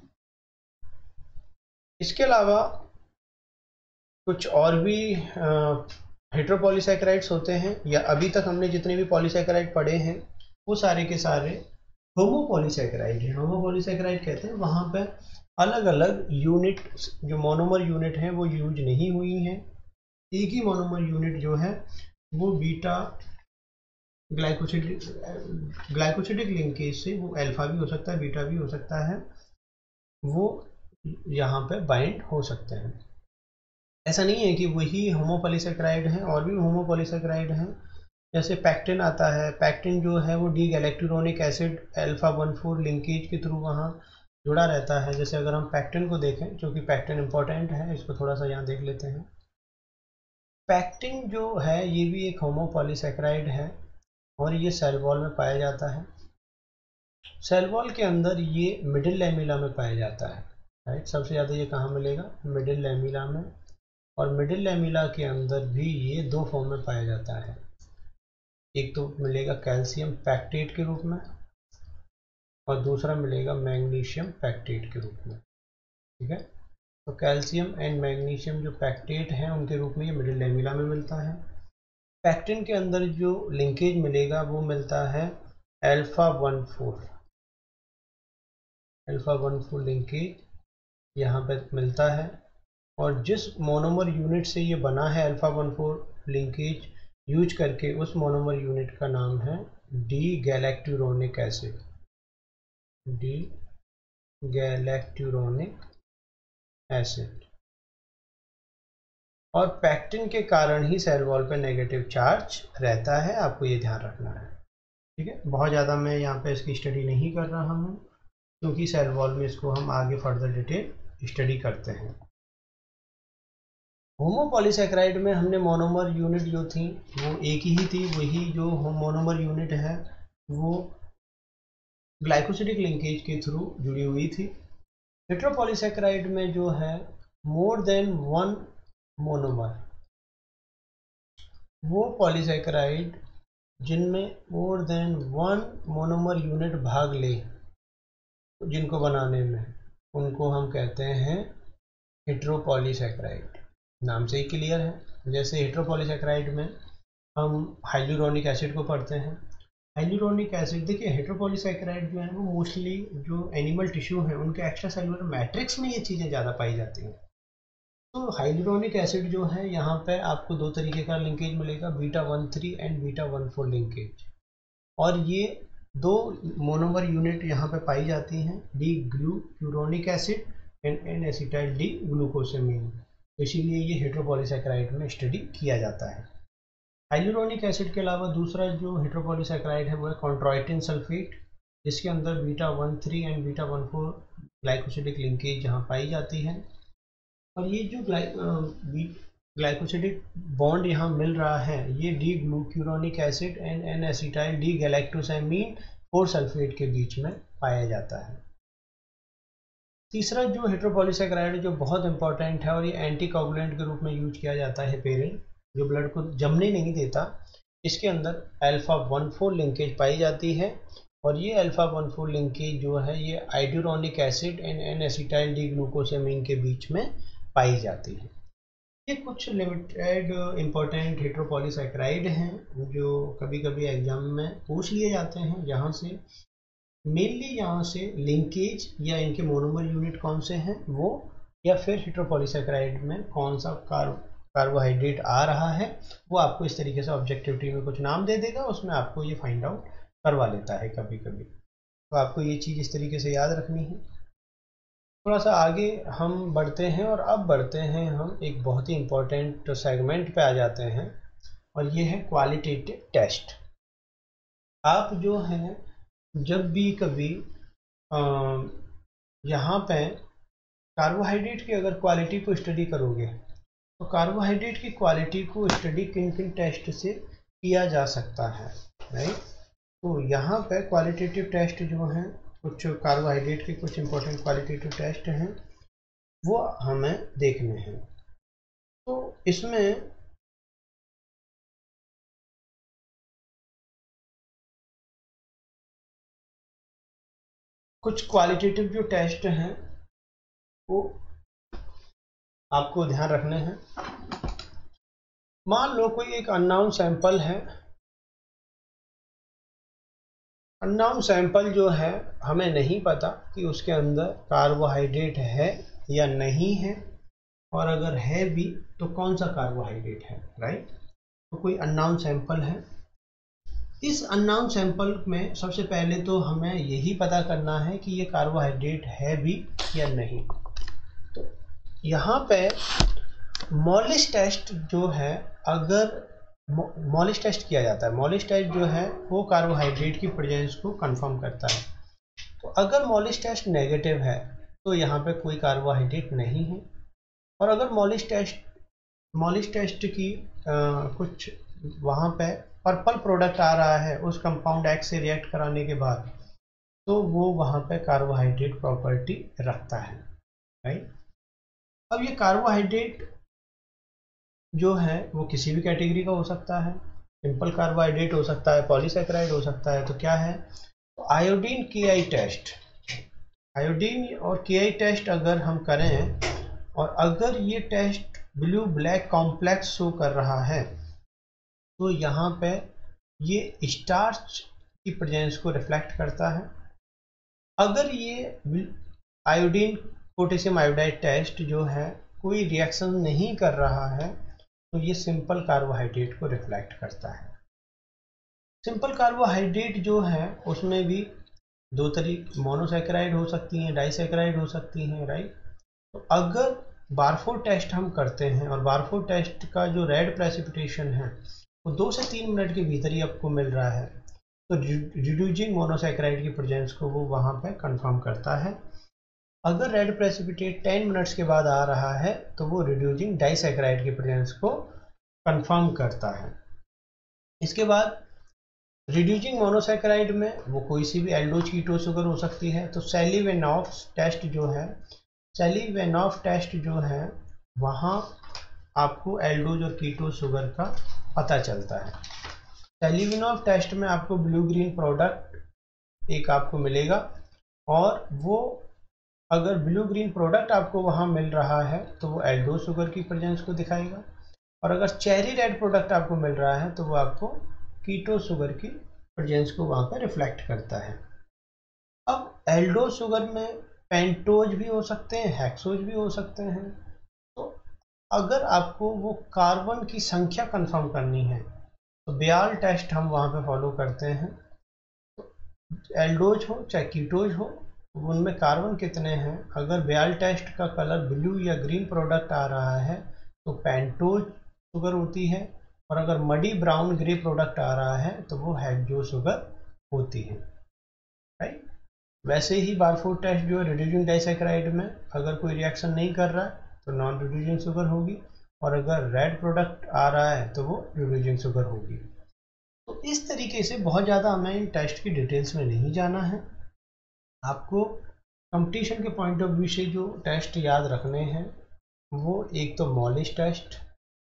इसके अलावा कुछ और भी हेट्रोपॉलीसैकेराइड्स होते हैं, या अभी तक हमने जितने भी पॉलीसैकेराइड पढ़े हैं वो सारे के सारे होमोपॉलीसैकेराइड हैं। होमोपॉलीसैकेराइड कहते हैं वहाँ पे अलग अलग यूनिट, जो मोनोमर यूनिट है वो यूज नहीं हुई हैं। एक ही मोनोमर यूनिट जो है वो बीटा ग्लाइकोसिडिक ग्लाइकोसिडिक लिंकेज से, वो अल्फा भी हो सकता है, बीटा भी हो सकता है, वो यहाँ पे बाइंड हो सकते हैं। ऐसा नहीं है कि वही होमोपॉलीसैकेराइड हैं, और भी होमोपॉलीसैकेराइड हैं। जैसे पैक्टिन आता है, पैक्टिन जो है वो D galacturonic acid alpha one four linkage के थ्रू वहाँ जुड़ा रहता है। जैसे अगर हम पैक्टिन को देखें, क्योंकि पैक्टिन इंपॉर्टेंट है, इसको थोड़ा सा यहाँ देख लेते हैं। पैक्टिन जो है ये भी एक होमोपॉलीसैकेराइड है, और ये सेल वॉल में पाया जाता है। सेल वॉल के अंदर ये मिडिल लैमिला में पाया जाता है, राइट। सबसे ज़्यादा ये कहाँ मिलेगा? मिडिल लैमिला में, और मिडिल लैमिला के अंदर भी ये दो फॉर्म में पाया जाता है। एक तो मिलेगा कैल्शियम पैक्टेट के रूप में, और दूसरा मिलेगा मैग्नीशियम पैक्टेट के रूप में, ठीक है। तो कैल्शियम एंड मैग्नीशियम जो पैक्टेट हैं उनके रूप में ये मिडिल लैमिला में मिलता है। पैक्टिन के अंदर जो लिंकेज मिलेगा वो मिलता है alpha one four, alpha one four linkage यहाँ पे मिलता है। और जिस मोनोमर यूनिट से ये बना है alpha one four linkage use करके, उस मोनोमर यूनिट का नाम है D galacturonic acid, D galacturonic acid. और पैक्टिन के कारण ही सेल वॉल पे नेगेटिव चार्ज रहता है, आपको ये ध्यान रखना है, ठीक है। बहुत ज़्यादा मैं यहाँ पे इसकी स्टडी नहीं कर रहा हूँ, क्योंकि सेल वॉल में इसको हम आगे फर्दर डिटेल स्टडी करते हैं। होमोपॉलीसैकेराइड में हमने मोनोमर यूनिट जो थी वो एक ही थी, वही जो मोनोमर यूनिट है वो ग्लाइकोसिडिक लिंकेज के थ्रू जुड़ी हुई थी। हेट्रोपॉलीसैकेराइड में जो है मोर देन वन मोनोमर, वो पॉलीसैकेराइड जिनमें more than one monomer unit भाग ले जिनको बनाने में, उनको हम कहते हैं हेट्रोपॉलीसैकेराइड। नाम से ही क्लियर है। जैसे हेट्रोपॉलीसैकेराइड में हम हाइलुरोनिक एसिड को पढ़ते हैं। हाइलुरोनिक एसिड, देखिए हेट्रोपॉलीसैकेराइड जो है वो मोस्टली जो एनिमल टिश्यू है उनके एक्स्ट्रा सेलुलर मैट्रिक्स में ये चीज़ें ज़्यादा पाई जाती हैं। तो हाइलुरोनिक एसिड जो है यहाँ पे आपको दो तरीके का लिंकेज मिलेगा, beta one three and beta one four linkage, और ये दो मोनोमर यूनिट यहाँ पे पाई जाती हैं, D glucuronic acid and N acetyl D glucosamine. इसीलिए ये हेट्रोपॉलीसैकेराइड में स्टडी किया जाता है। हाइलुरोनिक एसिड के अलावा दूसरा जो हेट्रोपॉलीसैकेराइड है वो है कॉन्ड्रोइटिन सल्फेट, जिसके अंदर beta one three and beta one four glycosidic linkage जहाँ पाई जाती है। और ये जो ग्लाइकोसिडिक बॉन्ड यहाँ मिल रहा है ये D glucuronic acid and N acetyl D galactosamine four sulphate के बीच में पाया जाता है। तीसरा जो हेट्रोपॉलीसैकेराइड जो बहुत इंपॉर्टेंट है और ये एंटीकोगुलेंट के रूप में यूज किया जाता है, पेरिन, जो ब्लड को जमने नहीं देता, इसके अंदर अल्फा वन फोर लिंकेज पाई जाती है। और ये अल्फा वन फोर लिंकेज जो है ये iduronic acid and N acetyl D glucosamine के बीच में पाई जाती है। ये कुछ लिमिटेड इम्पोर्टेंट हेट्रोपॉलीसैकेराइड हैं जो कभी कभी एग्जाम में पूछ लिए जाते हैं, जहाँ से मेनली यहाँ से लिंकेज या इनके मोनोमर यूनिट कौन से हैं वो, या फिर हेट्रोपॉलीसैकेराइड में कौन सा कार्ब कार्बोहाइड्रेट आ रहा है, वो आपको इस तरीके से ऑब्जेक्टिविटी में कुछ नाम दे देगा, उसमें आपको ये फाइंड आउट करवा लेता है कभी कभी। तो आपको ये चीज़ इस तरीके से याद रखनी है। थोड़ा सा आगे हम बढ़ते हैं और अब बढ़ते हैं हम एक बहुत ही इम्पोर्टेंट सेगमेंट पे आ जाते हैं, और ये है क्वालिटेटिव टेस्ट। आप जो है जब भी कभी यहाँ पे कार्बोहाइड्रेट की अगर क्वालिटी को स्टडी करोगे तो कार्बोहाइड्रेट की क्वालिटी को स्टडी किन किन टेस्ट से किया जा सकता है, राइट। तो यहाँ पे क्वालिटेटिव टेस्ट जो हैं, कुछ कार्बोहाइड्रेट के कुछ इंपॉर्टेंट क्वालिटेटिव टेस्ट हैं वो हमें देखने हैं। तो इसमें कुछ क्वालिटेटिव जो टेस्ट हैं वो आपको ध्यान रखने हैं। मान लो कोई एक अननोन सैंपल है, अननोन सैंपल जो है हमें नहीं पता कि उसके अंदर कार्बोहाइड्रेट है या नहीं है, और अगर है भी तो कौन सा कार्बोहाइड्रेट है, राइट। तो कोई अननोन सैंपल है, इस अननोन सैंपल में सबसे पहले तो हमें यही पता करना है कि ये कार्बोहाइड्रेट है भी या नहीं। तो यहाँ पे मॉलिस टेस्ट जो है, अगर मॉलिस टेस्ट किया जाता है, मॉलिस टेस्ट जो है वो कार्बोहाइड्रेट की प्रेजेंस को कंफर्म करता है। तो अगर मॉलिस टेस्ट नेगेटिव है तो यहाँ पे कोई कार्बोहाइड्रेट नहीं है, और अगर मॉलिस टेस्ट मॉलिस टेस्ट की आ, कुछ वहाँ पे पर्पल प्रोडक्ट आ रहा है उस कंपाउंड एक्स से रिएक्ट कराने के बाद, तो वो वहाँ पे कार्बोहाइड्रेट प्रॉपर्टी रखता है, राइट। अब ये कार्बोहाइड्रेट जो है वो किसी भी कैटेगरी का हो सकता है, सिंपल कार्बोहाइड्रेट हो सकता है, पॉलीसैकेराइड हो सकता है। तो क्या है, तो आयोडीन के आई टेस्ट, आयोडीन और के आई टेस्ट अगर हम करें और अगर ये test blue black complex show कर रहा है तो यहाँ पे ये स्टार्च की प्रेजेंस को रिफ्लेक्ट करता है। अगर ये आयोडीन पोटेशियम आयोडाइड टेस्ट जो है कोई रिएक्शन नहीं कर रहा है तो ये सिंपल कार्बोहाइड्रेट को रिफ्लेक्ट करता है। सिंपल कार्बोहाइड्रेट जो है उसमें भी दो तरीके, मोनोसैकेराइड हो सकती हैं, डाइसैकेराइड हो सकती हैं, राइट। तो अगर बारफोर टेस्ट हम करते हैं और बारफोर टेस्ट का जो रेड प्रेसिपिटेशन है वो दो से तीन मिनट के भीतर ही आपको मिल रहा है, तो रिड्यूसिंग मोनोसैकेराइड की प्रेजेंस को वो वहाँ पे कंफर्म करता है। अगर रेड प्रेसिपिटेट टेन मिनट्स के बाद आ रहा है तो वो रिड्यूसिंग डाइसैकेराइड की प्रेजेंस को कंफर्म करता है। इसके बाद रिड्यूसिंग मोनोसैकेराइड में वो कोई सी भी एल्डोज कीटोज शुगर हो सकती है। तो सेलीवेनॉफ टेस्ट जो है, सेलीवेनॉफ टेस्ट जो है वहाँ आपको एल्डोज और कीटोज शुगर का पता चलता है। सेलीवेनॉफ टेस्ट में आपको ब्लू ग्रीन प्रोडक्ट एक आपको मिलेगा, और वो अगर ब्लू ग्रीन प्रोडक्ट आपको वहाँ मिल रहा है तो वो एल्डोज शुगर की प्रेजेंस को दिखाएगा, और अगर चेरी रेड प्रोडक्ट आपको मिल रहा है तो वो आपको कीटो शुगर की प्रेजेंस को वहाँ पर रिफ्लेक्ट करता है। अब एल्डोज शुगर में पेंटोज भी हो सकते हैं, हेक्सोज भी हो सकते हैं। तो अगर आपको वो कार्बन की संख्या कंफर्म करनी है तो ब्याल टेस्ट हम वहाँ पे फॉलो करते हैं। तो एल्डोज हो चाहे कीटोज हो उनमें कार्बन कितने हैं, अगर ब्याल टेस्ट का कलर ब्लू या ग्रीन प्रोडक्ट आ रहा है तो पेंटोज शुगर होती है, और अगर मडी ब्राउन ग्रे प्रोडक्ट आ रहा है तो वो हेक्सो शुगर होती है, राइट। वैसे ही बारफोर टेस्ट जो है रिड्यूसिंग डाइसैकेराइड में अगर कोई रिएक्शन नहीं कर रहा है तो नॉन रिड्यूसिंग शुगर होगी, और अगर रेड प्रोडक्ट आ रहा है तो वो रिड्यूसिंग शुगर होगी। तो इस तरीके से बहुत ज़्यादा हमें इन टेस्ट की डिटेल्स में नहीं जाना है। आपको कंपटीशन के पॉइंट ऑफ व्यू से जो टेस्ट याद रखने हैं वो एक तो मॉलिस टेस्ट,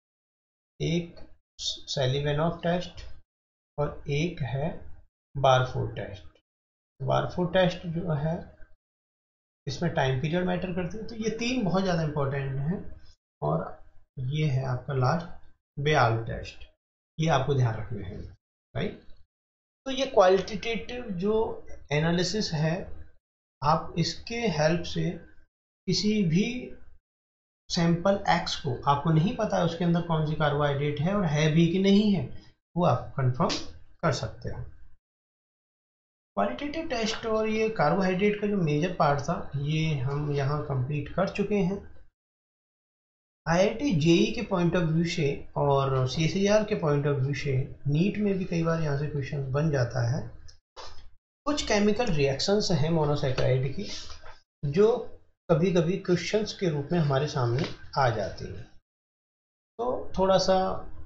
एक सेलीवेनॉफ टेस्ट, और एक है बारफोर टेस्ट। बारफोर टेस्ट जो है इसमें टाइम पीरियड मैटर करती है। तो ये तीन बहुत ज़्यादा इम्पोर्टेंट हैं, और ये है आपका लास्ट बेआल टेस्ट, ये आपको ध्यान रखना है, राइट। तो ये क्वालिटेटिव जो एनालिसिस है, आप इसके हेल्प से किसी भी सैंपल एक्स को, आपको नहीं पता है उसके अंदर कौन सी कार्बोहाइड्रेट है और है भी कि नहीं है, वो आप कंफर्म कर सकते हो। क्वालिटेटिव टेस्ट और ये कार्बोहाइड्रेट का जो मेजर पार्ट था, ये हम यहाँ कंप्लीट कर चुके हैं। आईआईटी जेई के पॉइंट ऑफ व्यू से और सीएसईआर के पॉइंट ऑफ व्यू से नीट में भी कई बार यहाँ से क्वेश्चन बन जाता है। कुछ केमिकल रिएक्शंस हैं मोनोसैकेराइड की, जो कभी कभी क्वेश्चंस के रूप में हमारे सामने आ जाती हैं। तो थोड़ा सा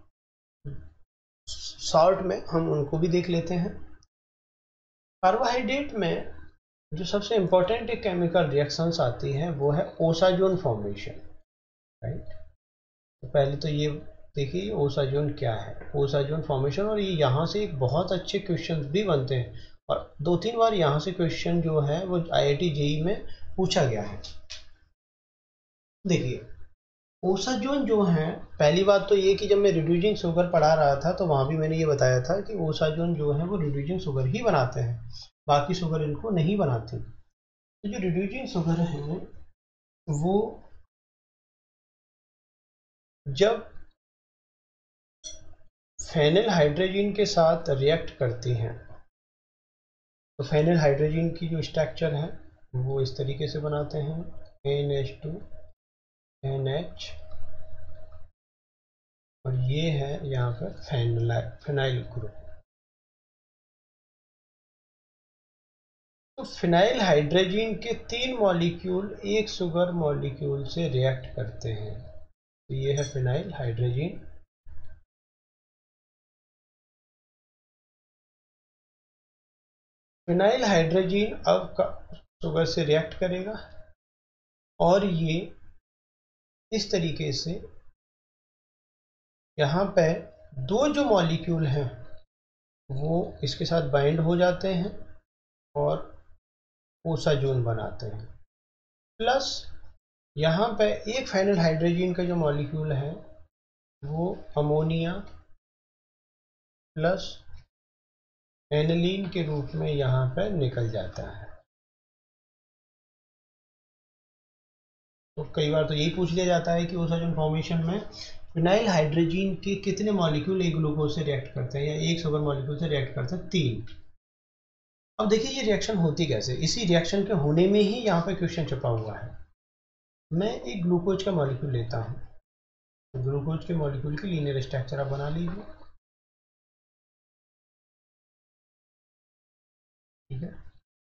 शॉर्ट में हम उनको भी देख लेते हैं। कार्बोहाइड्रेट में जो सबसे इम्पोर्टेंट एक केमिकल रिएक्शंस आती है वो है ओसाजोन फॉर्मेशन, राइट। तो पहले तो ये देखिए ओसाजोन क्या है, ओसाजोन फॉर्मेशन, और ये यहाँ से एक बहुत अच्छे क्वेश्चन भी बनते हैं और दो तीन बार यहाँ से क्वेश्चन जो है वो आईआईटी जेई में पूछा गया है। देखिए ओसाजोन जो है, पहली बात तो ये कि जब मैं रिड्यूसिंग शुगर पढ़ा रहा था तो वहाँ भी मैंने ये बताया था कि ओसाजोन जो है वो रिड्यूसिंग शुगर ही बनाते हैं, बाकी शुगर इनको नहीं बनाती। तो जो रिड्यूसिंग शुगर है वो जब फेनिल हाइड्रोजन के साथ रिएक्ट करती हैं, तो फेनिल हाइड्रोजन की जो स्ट्रक्चर है वो इस तरीके से बनाते हैं, N H two N H, और ये है यहाँ पर फेनिल फिनाइल ग्रुप। तो फिनाइल हाइड्रोजन के तीन मॉलिक्यूल एक शुगर मॉलिक्यूल से रिएक्ट करते हैं, तो ये है फिनाइल हाइड्रोजन। फिनाइल हाइड्रोजन अब शुगर से रिएक्ट करेगा और ये इस तरीके से यहाँ पे दो जो मॉलिक्यूल हैं वो इसके साथ बाइंड हो जाते हैं और ओसाजोन बनाते हैं, प्लस यहाँ पे एक फेनिल हाइड्रोजन का जो मॉलिक्यूल है वो अमोनिया प्लस एनिलीन के रूप में यहाँ पे निकल जाता है। तो कई बार तो यही पूछ लिया जाता है कि ओसाजोन फॉर्मेशन में फिनाइल हाइड्रोजन के कितने मॉलिक्यूल एक ग्लूकोज से रिएक्ट करते हैं, या एक शुगर मॉलिक्यूल से रिएक्ट करते हैं, तीन। अब देखिए ये रिएक्शन होती कैसे, इसी रिएक्शन के होने में ही यहाँ पे क्वेश्चन छुपा हुआ है। मैं एक ग्लूकोज का मॉलिक्यूल लेता हूँ, तो ग्लूकोज के मॉलिक्यूल की लीनियर स्ट्रक्चर आप बना लीजिए, ठीक है।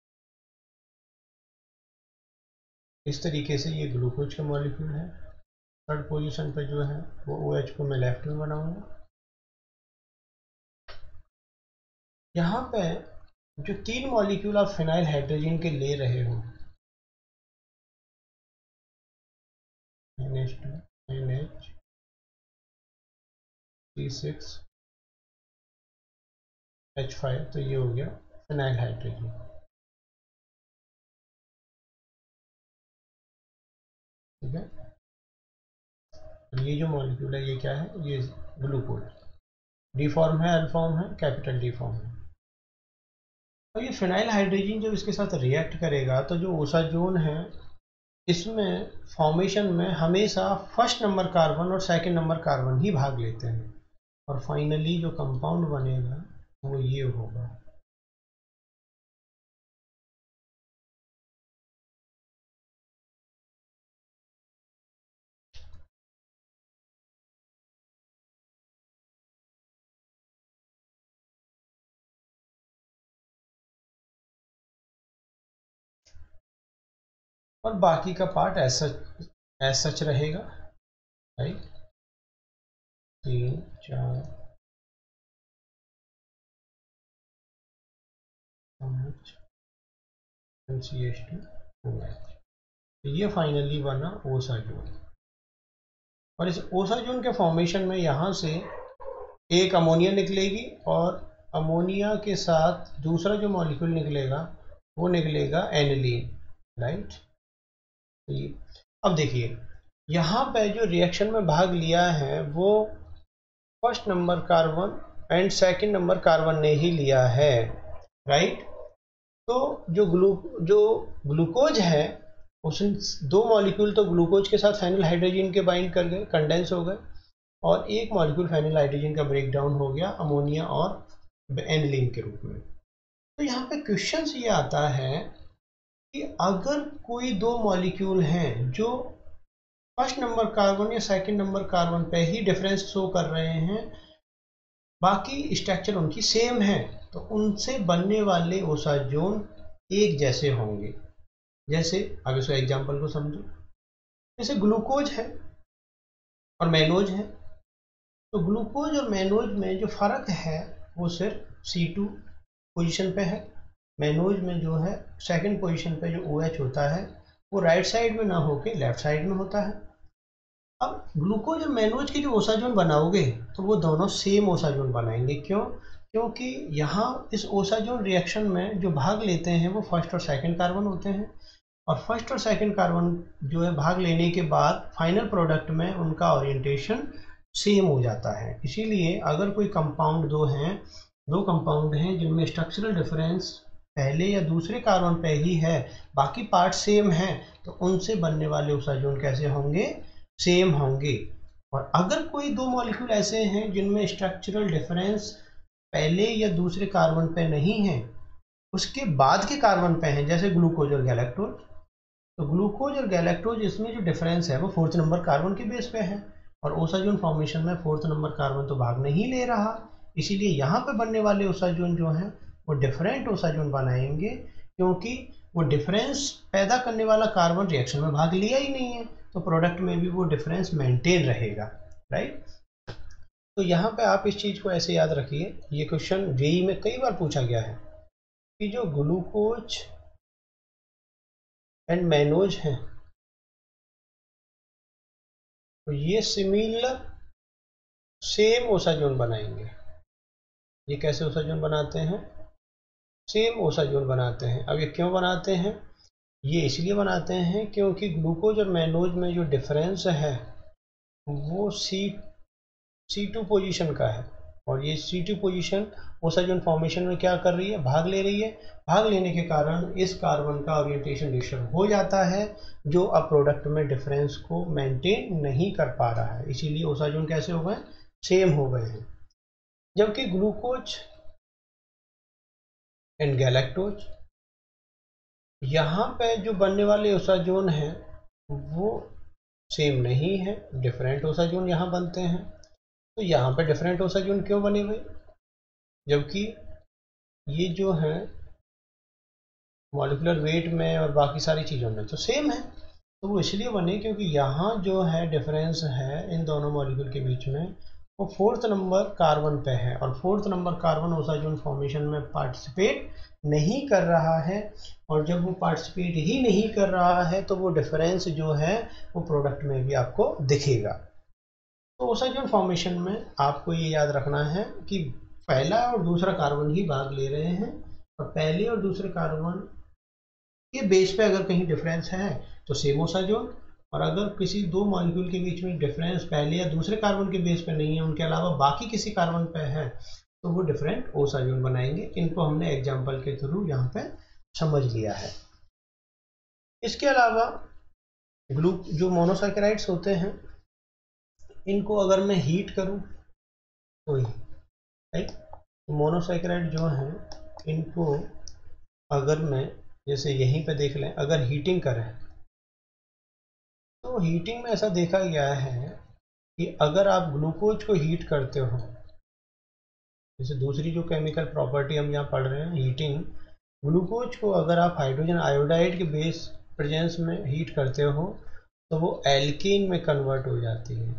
इस तरीके से ये ग्लूकोज का मॉलिक्यूल है, थर्ड पोजीशन पे जो है वो ओ एच को मैं लेफ्ट में बनाऊंगा। यहाँ पे जो तीन मॉलिक्यूल आप फिनाइल हाइड्रोजन के ले रहे हो, N H two N H C six H five, तो ये हो गया फिनाइल हाइड्रोजन, ठीक है। और ये जो मॉलिक्यूल है ये क्या है, ये ग्लूकोज, डी फॉर्म है, एल फॉर्म है, कैपिटल डी फॉर्म है। और ये फिनाइल हाइड्रोजन जब इसके साथ रिएक्ट करेगा तो जो ओसाजोन है इसमें फॉर्मेशन में हमेशा फर्स्ट नंबर कार्बन और सेकंड नंबर कार्बन ही भाग लेते हैं, और फाइनली जो कंपाउंड बनेगा वो ये होगा। और बाकी का पार्ट ऐसा एज सच रहेगा, राइट। तीन चार पाँच C H two O H, ये फाइनली बना ओसाजोन। और इस ओसाजोन के फॉर्मेशन में यहाँ से एक अमोनिया निकलेगी और अमोनिया के साथ दूसरा जो मॉलिक्यूल निकलेगा वो निकलेगा एनिलीन, राइट। अब देखिए यहाँ पे जो रिएक्शन में भाग लिया है वो first number carbon and second number carbon ने ही लिया है, राइट। तो जो ग्लू जो ग्लूकोज है उस दो मॉलिक्यूल तो ग्लूकोज के साथ फेनिल हाइड्रोजन के बाइंड कर गए, कंडेंस हो गए, और एक मॉलिक्यूल फेनिल हाइड्रोजन का ब्रेक डाउन हो गया अमोनिया और एनिलीन के रूप में। तो यहाँ पे क्वेश्चन ये आता है कि अगर कोई दो मॉलिक्यूल हैं जो फर्स्ट नंबर कार्बन या सेकंड नंबर कार्बन पे ही डिफरेंस शो कर रहे हैं, बाकी स्ट्रक्चर उनकी सेम है, तो उनसे बनने वाले ओसाजोन एक जैसे होंगे। जैसे अब इसको एग्जांपल को समझो, जैसे ग्लूकोज है और मैनोज है, तो ग्लूकोज और मैनोज में जो फर्क है वो सिर्फ सी टू पोजीशन पे है। मैनोज में जो है सेकंड पोजीशन पे जो OH होता है वो राइट साइड में ना होके लेफ्ट साइड में होता है। अब ग्लूकोज और मैनोज की जो ओसाजोन बनाओगे तो वो दोनों सेम ओसाजोन बनाएंगे। क्यों? क्योंकि यहाँ इस ओसाजोन रिएक्शन में जो भाग लेते हैं वो फर्स्ट और सेकंड कार्बन होते हैं, और फर्स्ट और सेकंड कार्बन जो है भाग लेने के बाद फाइनल प्रोडक्ट में उनका ओरिएंटेशन सेम हो जाता है। इसीलिए अगर कोई कंपाउंड दो हैं दो कंपाउंड हैं जिनमें स्ट्रक्चरल डिफरेंस पहले या दूसरे कार्बन पे ही है, बाकी पार्ट सेम हैं, तो उनसे बनने वाले ओसाजोन कैसे होंगे? सेम होंगे। और अगर कोई दो मॉलिक्यूल ऐसे हैं जिनमें स्ट्रक्चरल डिफरेंस पहले या दूसरे कार्बन पे नहीं है, उसके बाद के कार्बन पे हैं, जैसे ग्लूकोज और गैलेक्टोज, तो ग्लूकोज और गैलेक्टोज इसमें जो डिफरेंस है वो फोर्थ नंबर कार्बन के बेस पे है, और ओसाजोन फॉर्मेशन में फोर्थ नंबर कार्बन तो भाग नहीं ले रहा, इसीलिए यहाँ पे बनने वाले ओसाजोन जो हैं वो डिफरेंट ओसाजोन बनाएंगे, क्योंकि वो डिफरेंस पैदा करने वाला कार्बन रिएक्शन में भाग लिया ही नहीं है, तो प्रोडक्ट में भी वो डिफरेंस मेंटेन रहेगा, राइट। तो यहाँ पे आप इस चीज़ को ऐसे याद रखिए, ये क्वेश्चन जेई में कई बार पूछा गया है कि जो ग्लूकोज एंड मैनोज हैं तो ये सिमिलर सेम ओसाजोन बनाएंगे। ये कैसे ओसाजोन बनाते हैं? सेम ओसाजोन बनाते हैं। अब ये क्यों बनाते हैं? ये इसलिए बनाते हैं क्योंकि ग्लूकोज और मैनोज में जो डिफरेंस है वो सी सी टू पोजीशन का है, और ये C two position osazone formation में क्या कर रही है? भाग ले रही है। भाग लेने के कारण इस कार्बन का ओरिएंटेशन डिस्टर्ब हो जाता है, जो अब प्रोडक्ट में डिफरेंस को मेंटेन नहीं कर पा रहा है, इसीलिए ओसाजोन कैसे हो गए? सेम हो गए हैं। जबकि ग्लूकोज एंड गैलेक्टोज, यहाँ पे जो बनने वाले ओसाजोन हैं वो सेम नहीं है, डिफरेंट ओसाजोन यहाँ बनते हैं। तो यहाँ पे डिफरेंट ओसाजोन क्यों बने हुए? जबकि ये जो है मॉलिक्यूलर वेट में और बाकी सारी चीज़ों में तो सेम है, तो वो इसलिए बने क्योंकि यहाँ जो है डिफरेंस है इन दोनों मॉलिक्यूल के बीच में वो फोर्थ नंबर कार्बन पे है, और fourth number carbon osazone formation में पार्टिसिपेट नहीं कर रहा है, और जब वो पार्टिसिपेट ही नहीं कर रहा है तो वो डिफरेंस जो है वो प्रोडक्ट में भी आपको दिखेगा। तो ओसाजोन फॉर्मेशन में आपको ये याद रखना है कि पहला और दूसरा कार्बन ही भाग ले रहे हैं, और पहले और दूसरे कार्बन के बेस पे अगर कहीं डिफरेंस है तो सेम ओसाजोन, और अगर किसी दो मॉलिक्यूल के बीच में डिफरेंस पहले या दूसरे कार्बन के बेस पे नहीं है, उनके अलावा बाकी किसी कार्बन पे है, तो वो डिफरेंट ओसाजोन बनाएंगे। इनको हमने एग्जांपल के थ्रू यहाँ पे समझ लिया है। इसके अलावा ग्लू जो मोनोसैकेराइड्स होते हैं इनको अगर मैं हीट करूँ तो राइट, मोनोसैकेराइड जो हैं इनको अगर मैं जैसे यहीं पे देख लें, अगर हीटिंग करें तो हीटिंग में ऐसा देखा गया है कि अगर आप ग्लूकोज को हीट करते हो, जैसे दूसरी जो केमिकल प्रॉपर्टी हम यहाँ पढ़ रहे हैं हीटिंग, ग्लूकोज को अगर आप हाइड्रोजन आयोडाइड के बेस प्रेजेंस में हीट करते हो तो वो एल्कीन में कन्वर्ट हो जाती है।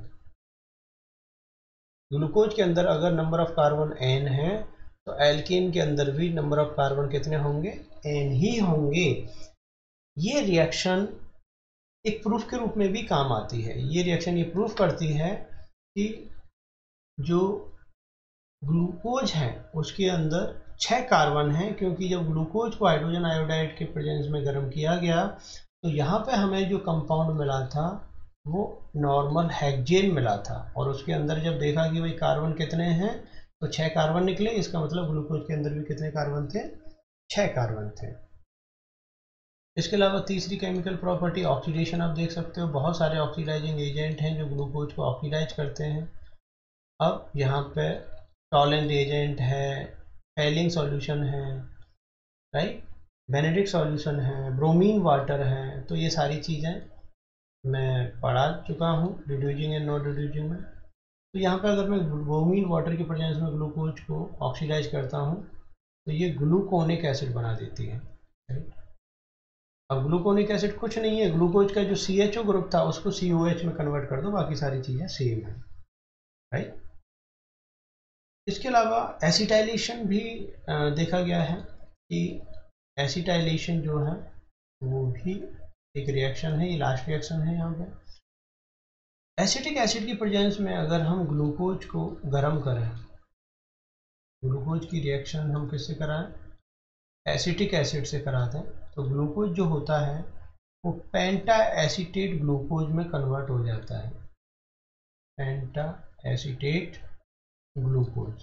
ग्लूकोज के अंदर अगर नंबर ऑफ कार्बन एन है तो एल्कीन के अंदर भी नंबर ऑफ कार्बन कितने होंगे? एन ही होंगे। ये रिएक्शन एक प्रूफ के रूप में भी काम आती है। ये रिएक्शन ये प्रूफ करती है कि जो ग्लूकोज है उसके अंदर छह कार्बन हैं, क्योंकि जब ग्लूकोज को हाइड्रोजन आयोडाइड के प्रेजेंस में गर्म किया गया तो यहाँ पे हमें जो कंपाउंड मिला था वो नॉर्मल हेक्सेन मिला था और उसके अंदर जब देखा कि भाई कार्बन कितने हैं तो छः कार्बन निकले, इसका मतलब ग्लूकोज के अंदर भी कितने कार्बन थे, छः कार्बन थे। इसके अलावा तीसरी केमिकल प्रॉपर्टी ऑक्सीडेशन, आप देख सकते हो बहुत सारे ऑक्सीडाइजिंग एजेंट हैं जो ग्लूकोज को ऑक्सीडाइज करते हैं। अब यहाँ पे टॉलेंट एजेंट है, फेलिंग सॉल्यूशन है, राइट, बेनेडिक्ट सॉल्यूशन है, ब्रोमीन वाटर है, तो ये सारी चीज़ें मैं पढ़ा चुका हूँ रिड्यूसिंग एंड नॉट रिड्यूसिंग में। तो यहाँ पे अगर मैं ब्रोमीन वाटर की प्रेजेंस में ग्लूकोज को ऑक्सीडाइज करता हूँ तो ये ग्लूकोनिक एसिड बना देती है, राइट। अब ग्लूकोनिक एसिड कुछ नहीं है, ग्लूकोज का जो सी एच ओ ग्रुप था उसको सी ओ एच में कन्वर्ट कर दो, बाकी सारी चीज़ें सेम है, राइट। इसके अलावा एसिटाइलेशन भी देखा गया है कि एसिटाइलेशन जो है वो भी एक रिएक्शन है, ये लास्ट रिएक्शन है। यहाँ पे एसिटिक एसिड की प्रेजेंस में अगर हम ग्लूकोज को गर्म करें, ग्लूकोज की रिएक्शन हम किससे कराएं, एसिटिक एसिड से कराते हैं, तो ग्लूकोज जो होता है वो पेंटा एसीटेट ग्लूकोज में कन्वर्ट हो जाता है, पेंटा एसीटेट ग्लूकोज।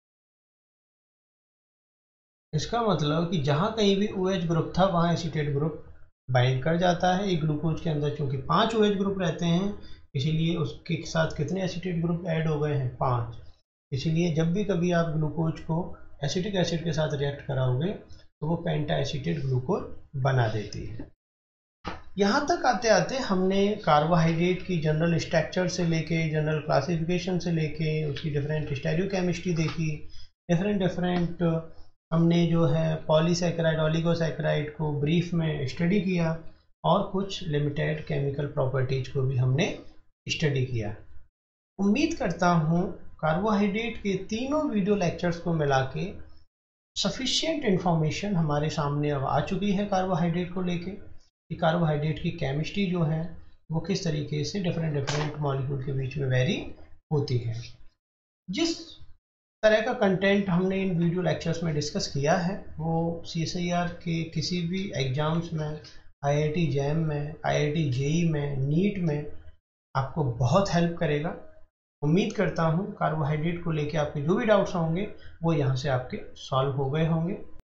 इसका मतलब कि जहाँ कहीं भी ओ एच ग्रुप था वहाँ एसीटेट ग्रुप बाइंड कर जाता है। एक ग्लूकोज के अंदर चूंकि पांच ओ एच ग्रुप रहते हैं, इसीलिए उसके साथ कितने एसीटेट ग्रुप ऐड हो गए हैं, पांच। इसीलिए जब भी कभी आप ग्लूकोज को एसिटिक एसिड के साथ रिएक्ट कराओगे तो वो पेंटा एसीटेट ग्लूकोज बना देती है। यहाँ तक आते आते हमने कार्बोहाइड्रेट की जनरल स्ट्रक्चर से लेके जनरल क्लासिफिकेशन से लेके उसकी डिफरेंट स्टेरियोकेमिस्ट्री देखी, डिफरेंट डिफरेंट हमने जो है पॉलीसैकेराइड ओलिगोसैकेराइड को ब्रीफ में स्टडी किया और कुछ लिमिटेड केमिकल प्रॉपर्टीज को भी हमने स्टडी किया। उम्मीद करता हूँ कार्बोहाइड्रेट के तीनों वीडियो लेक्चर्स को मिला के सफिशिएंट इंफॉर्मेशन हमारे सामने अब आ चुकी है कार्बोहाइड्रेट को लेके, कि कार्बोहाइड्रेट की केमिस्ट्री जो है वो किस तरीके से डिफरेंट डिफरेंट मॉलिक्यूल के बीच में वेरी होती है। जिस तरह का कंटेंट हमने इन वीडियो लेक्चर्स में डिस्कस किया है वो सी एस आई आर के किसी भी एग्ज़ाम्स में, आई आई टी जैम में, आई आई टी जे ई में, नीट में आपको बहुत हेल्प करेगा। उम्मीद करता हूँ कार्बोहाइड्रेट को लेके आपके जो भी डाउट्स होंगे वो यहाँ से आपके सॉल्व हो गए होंगे।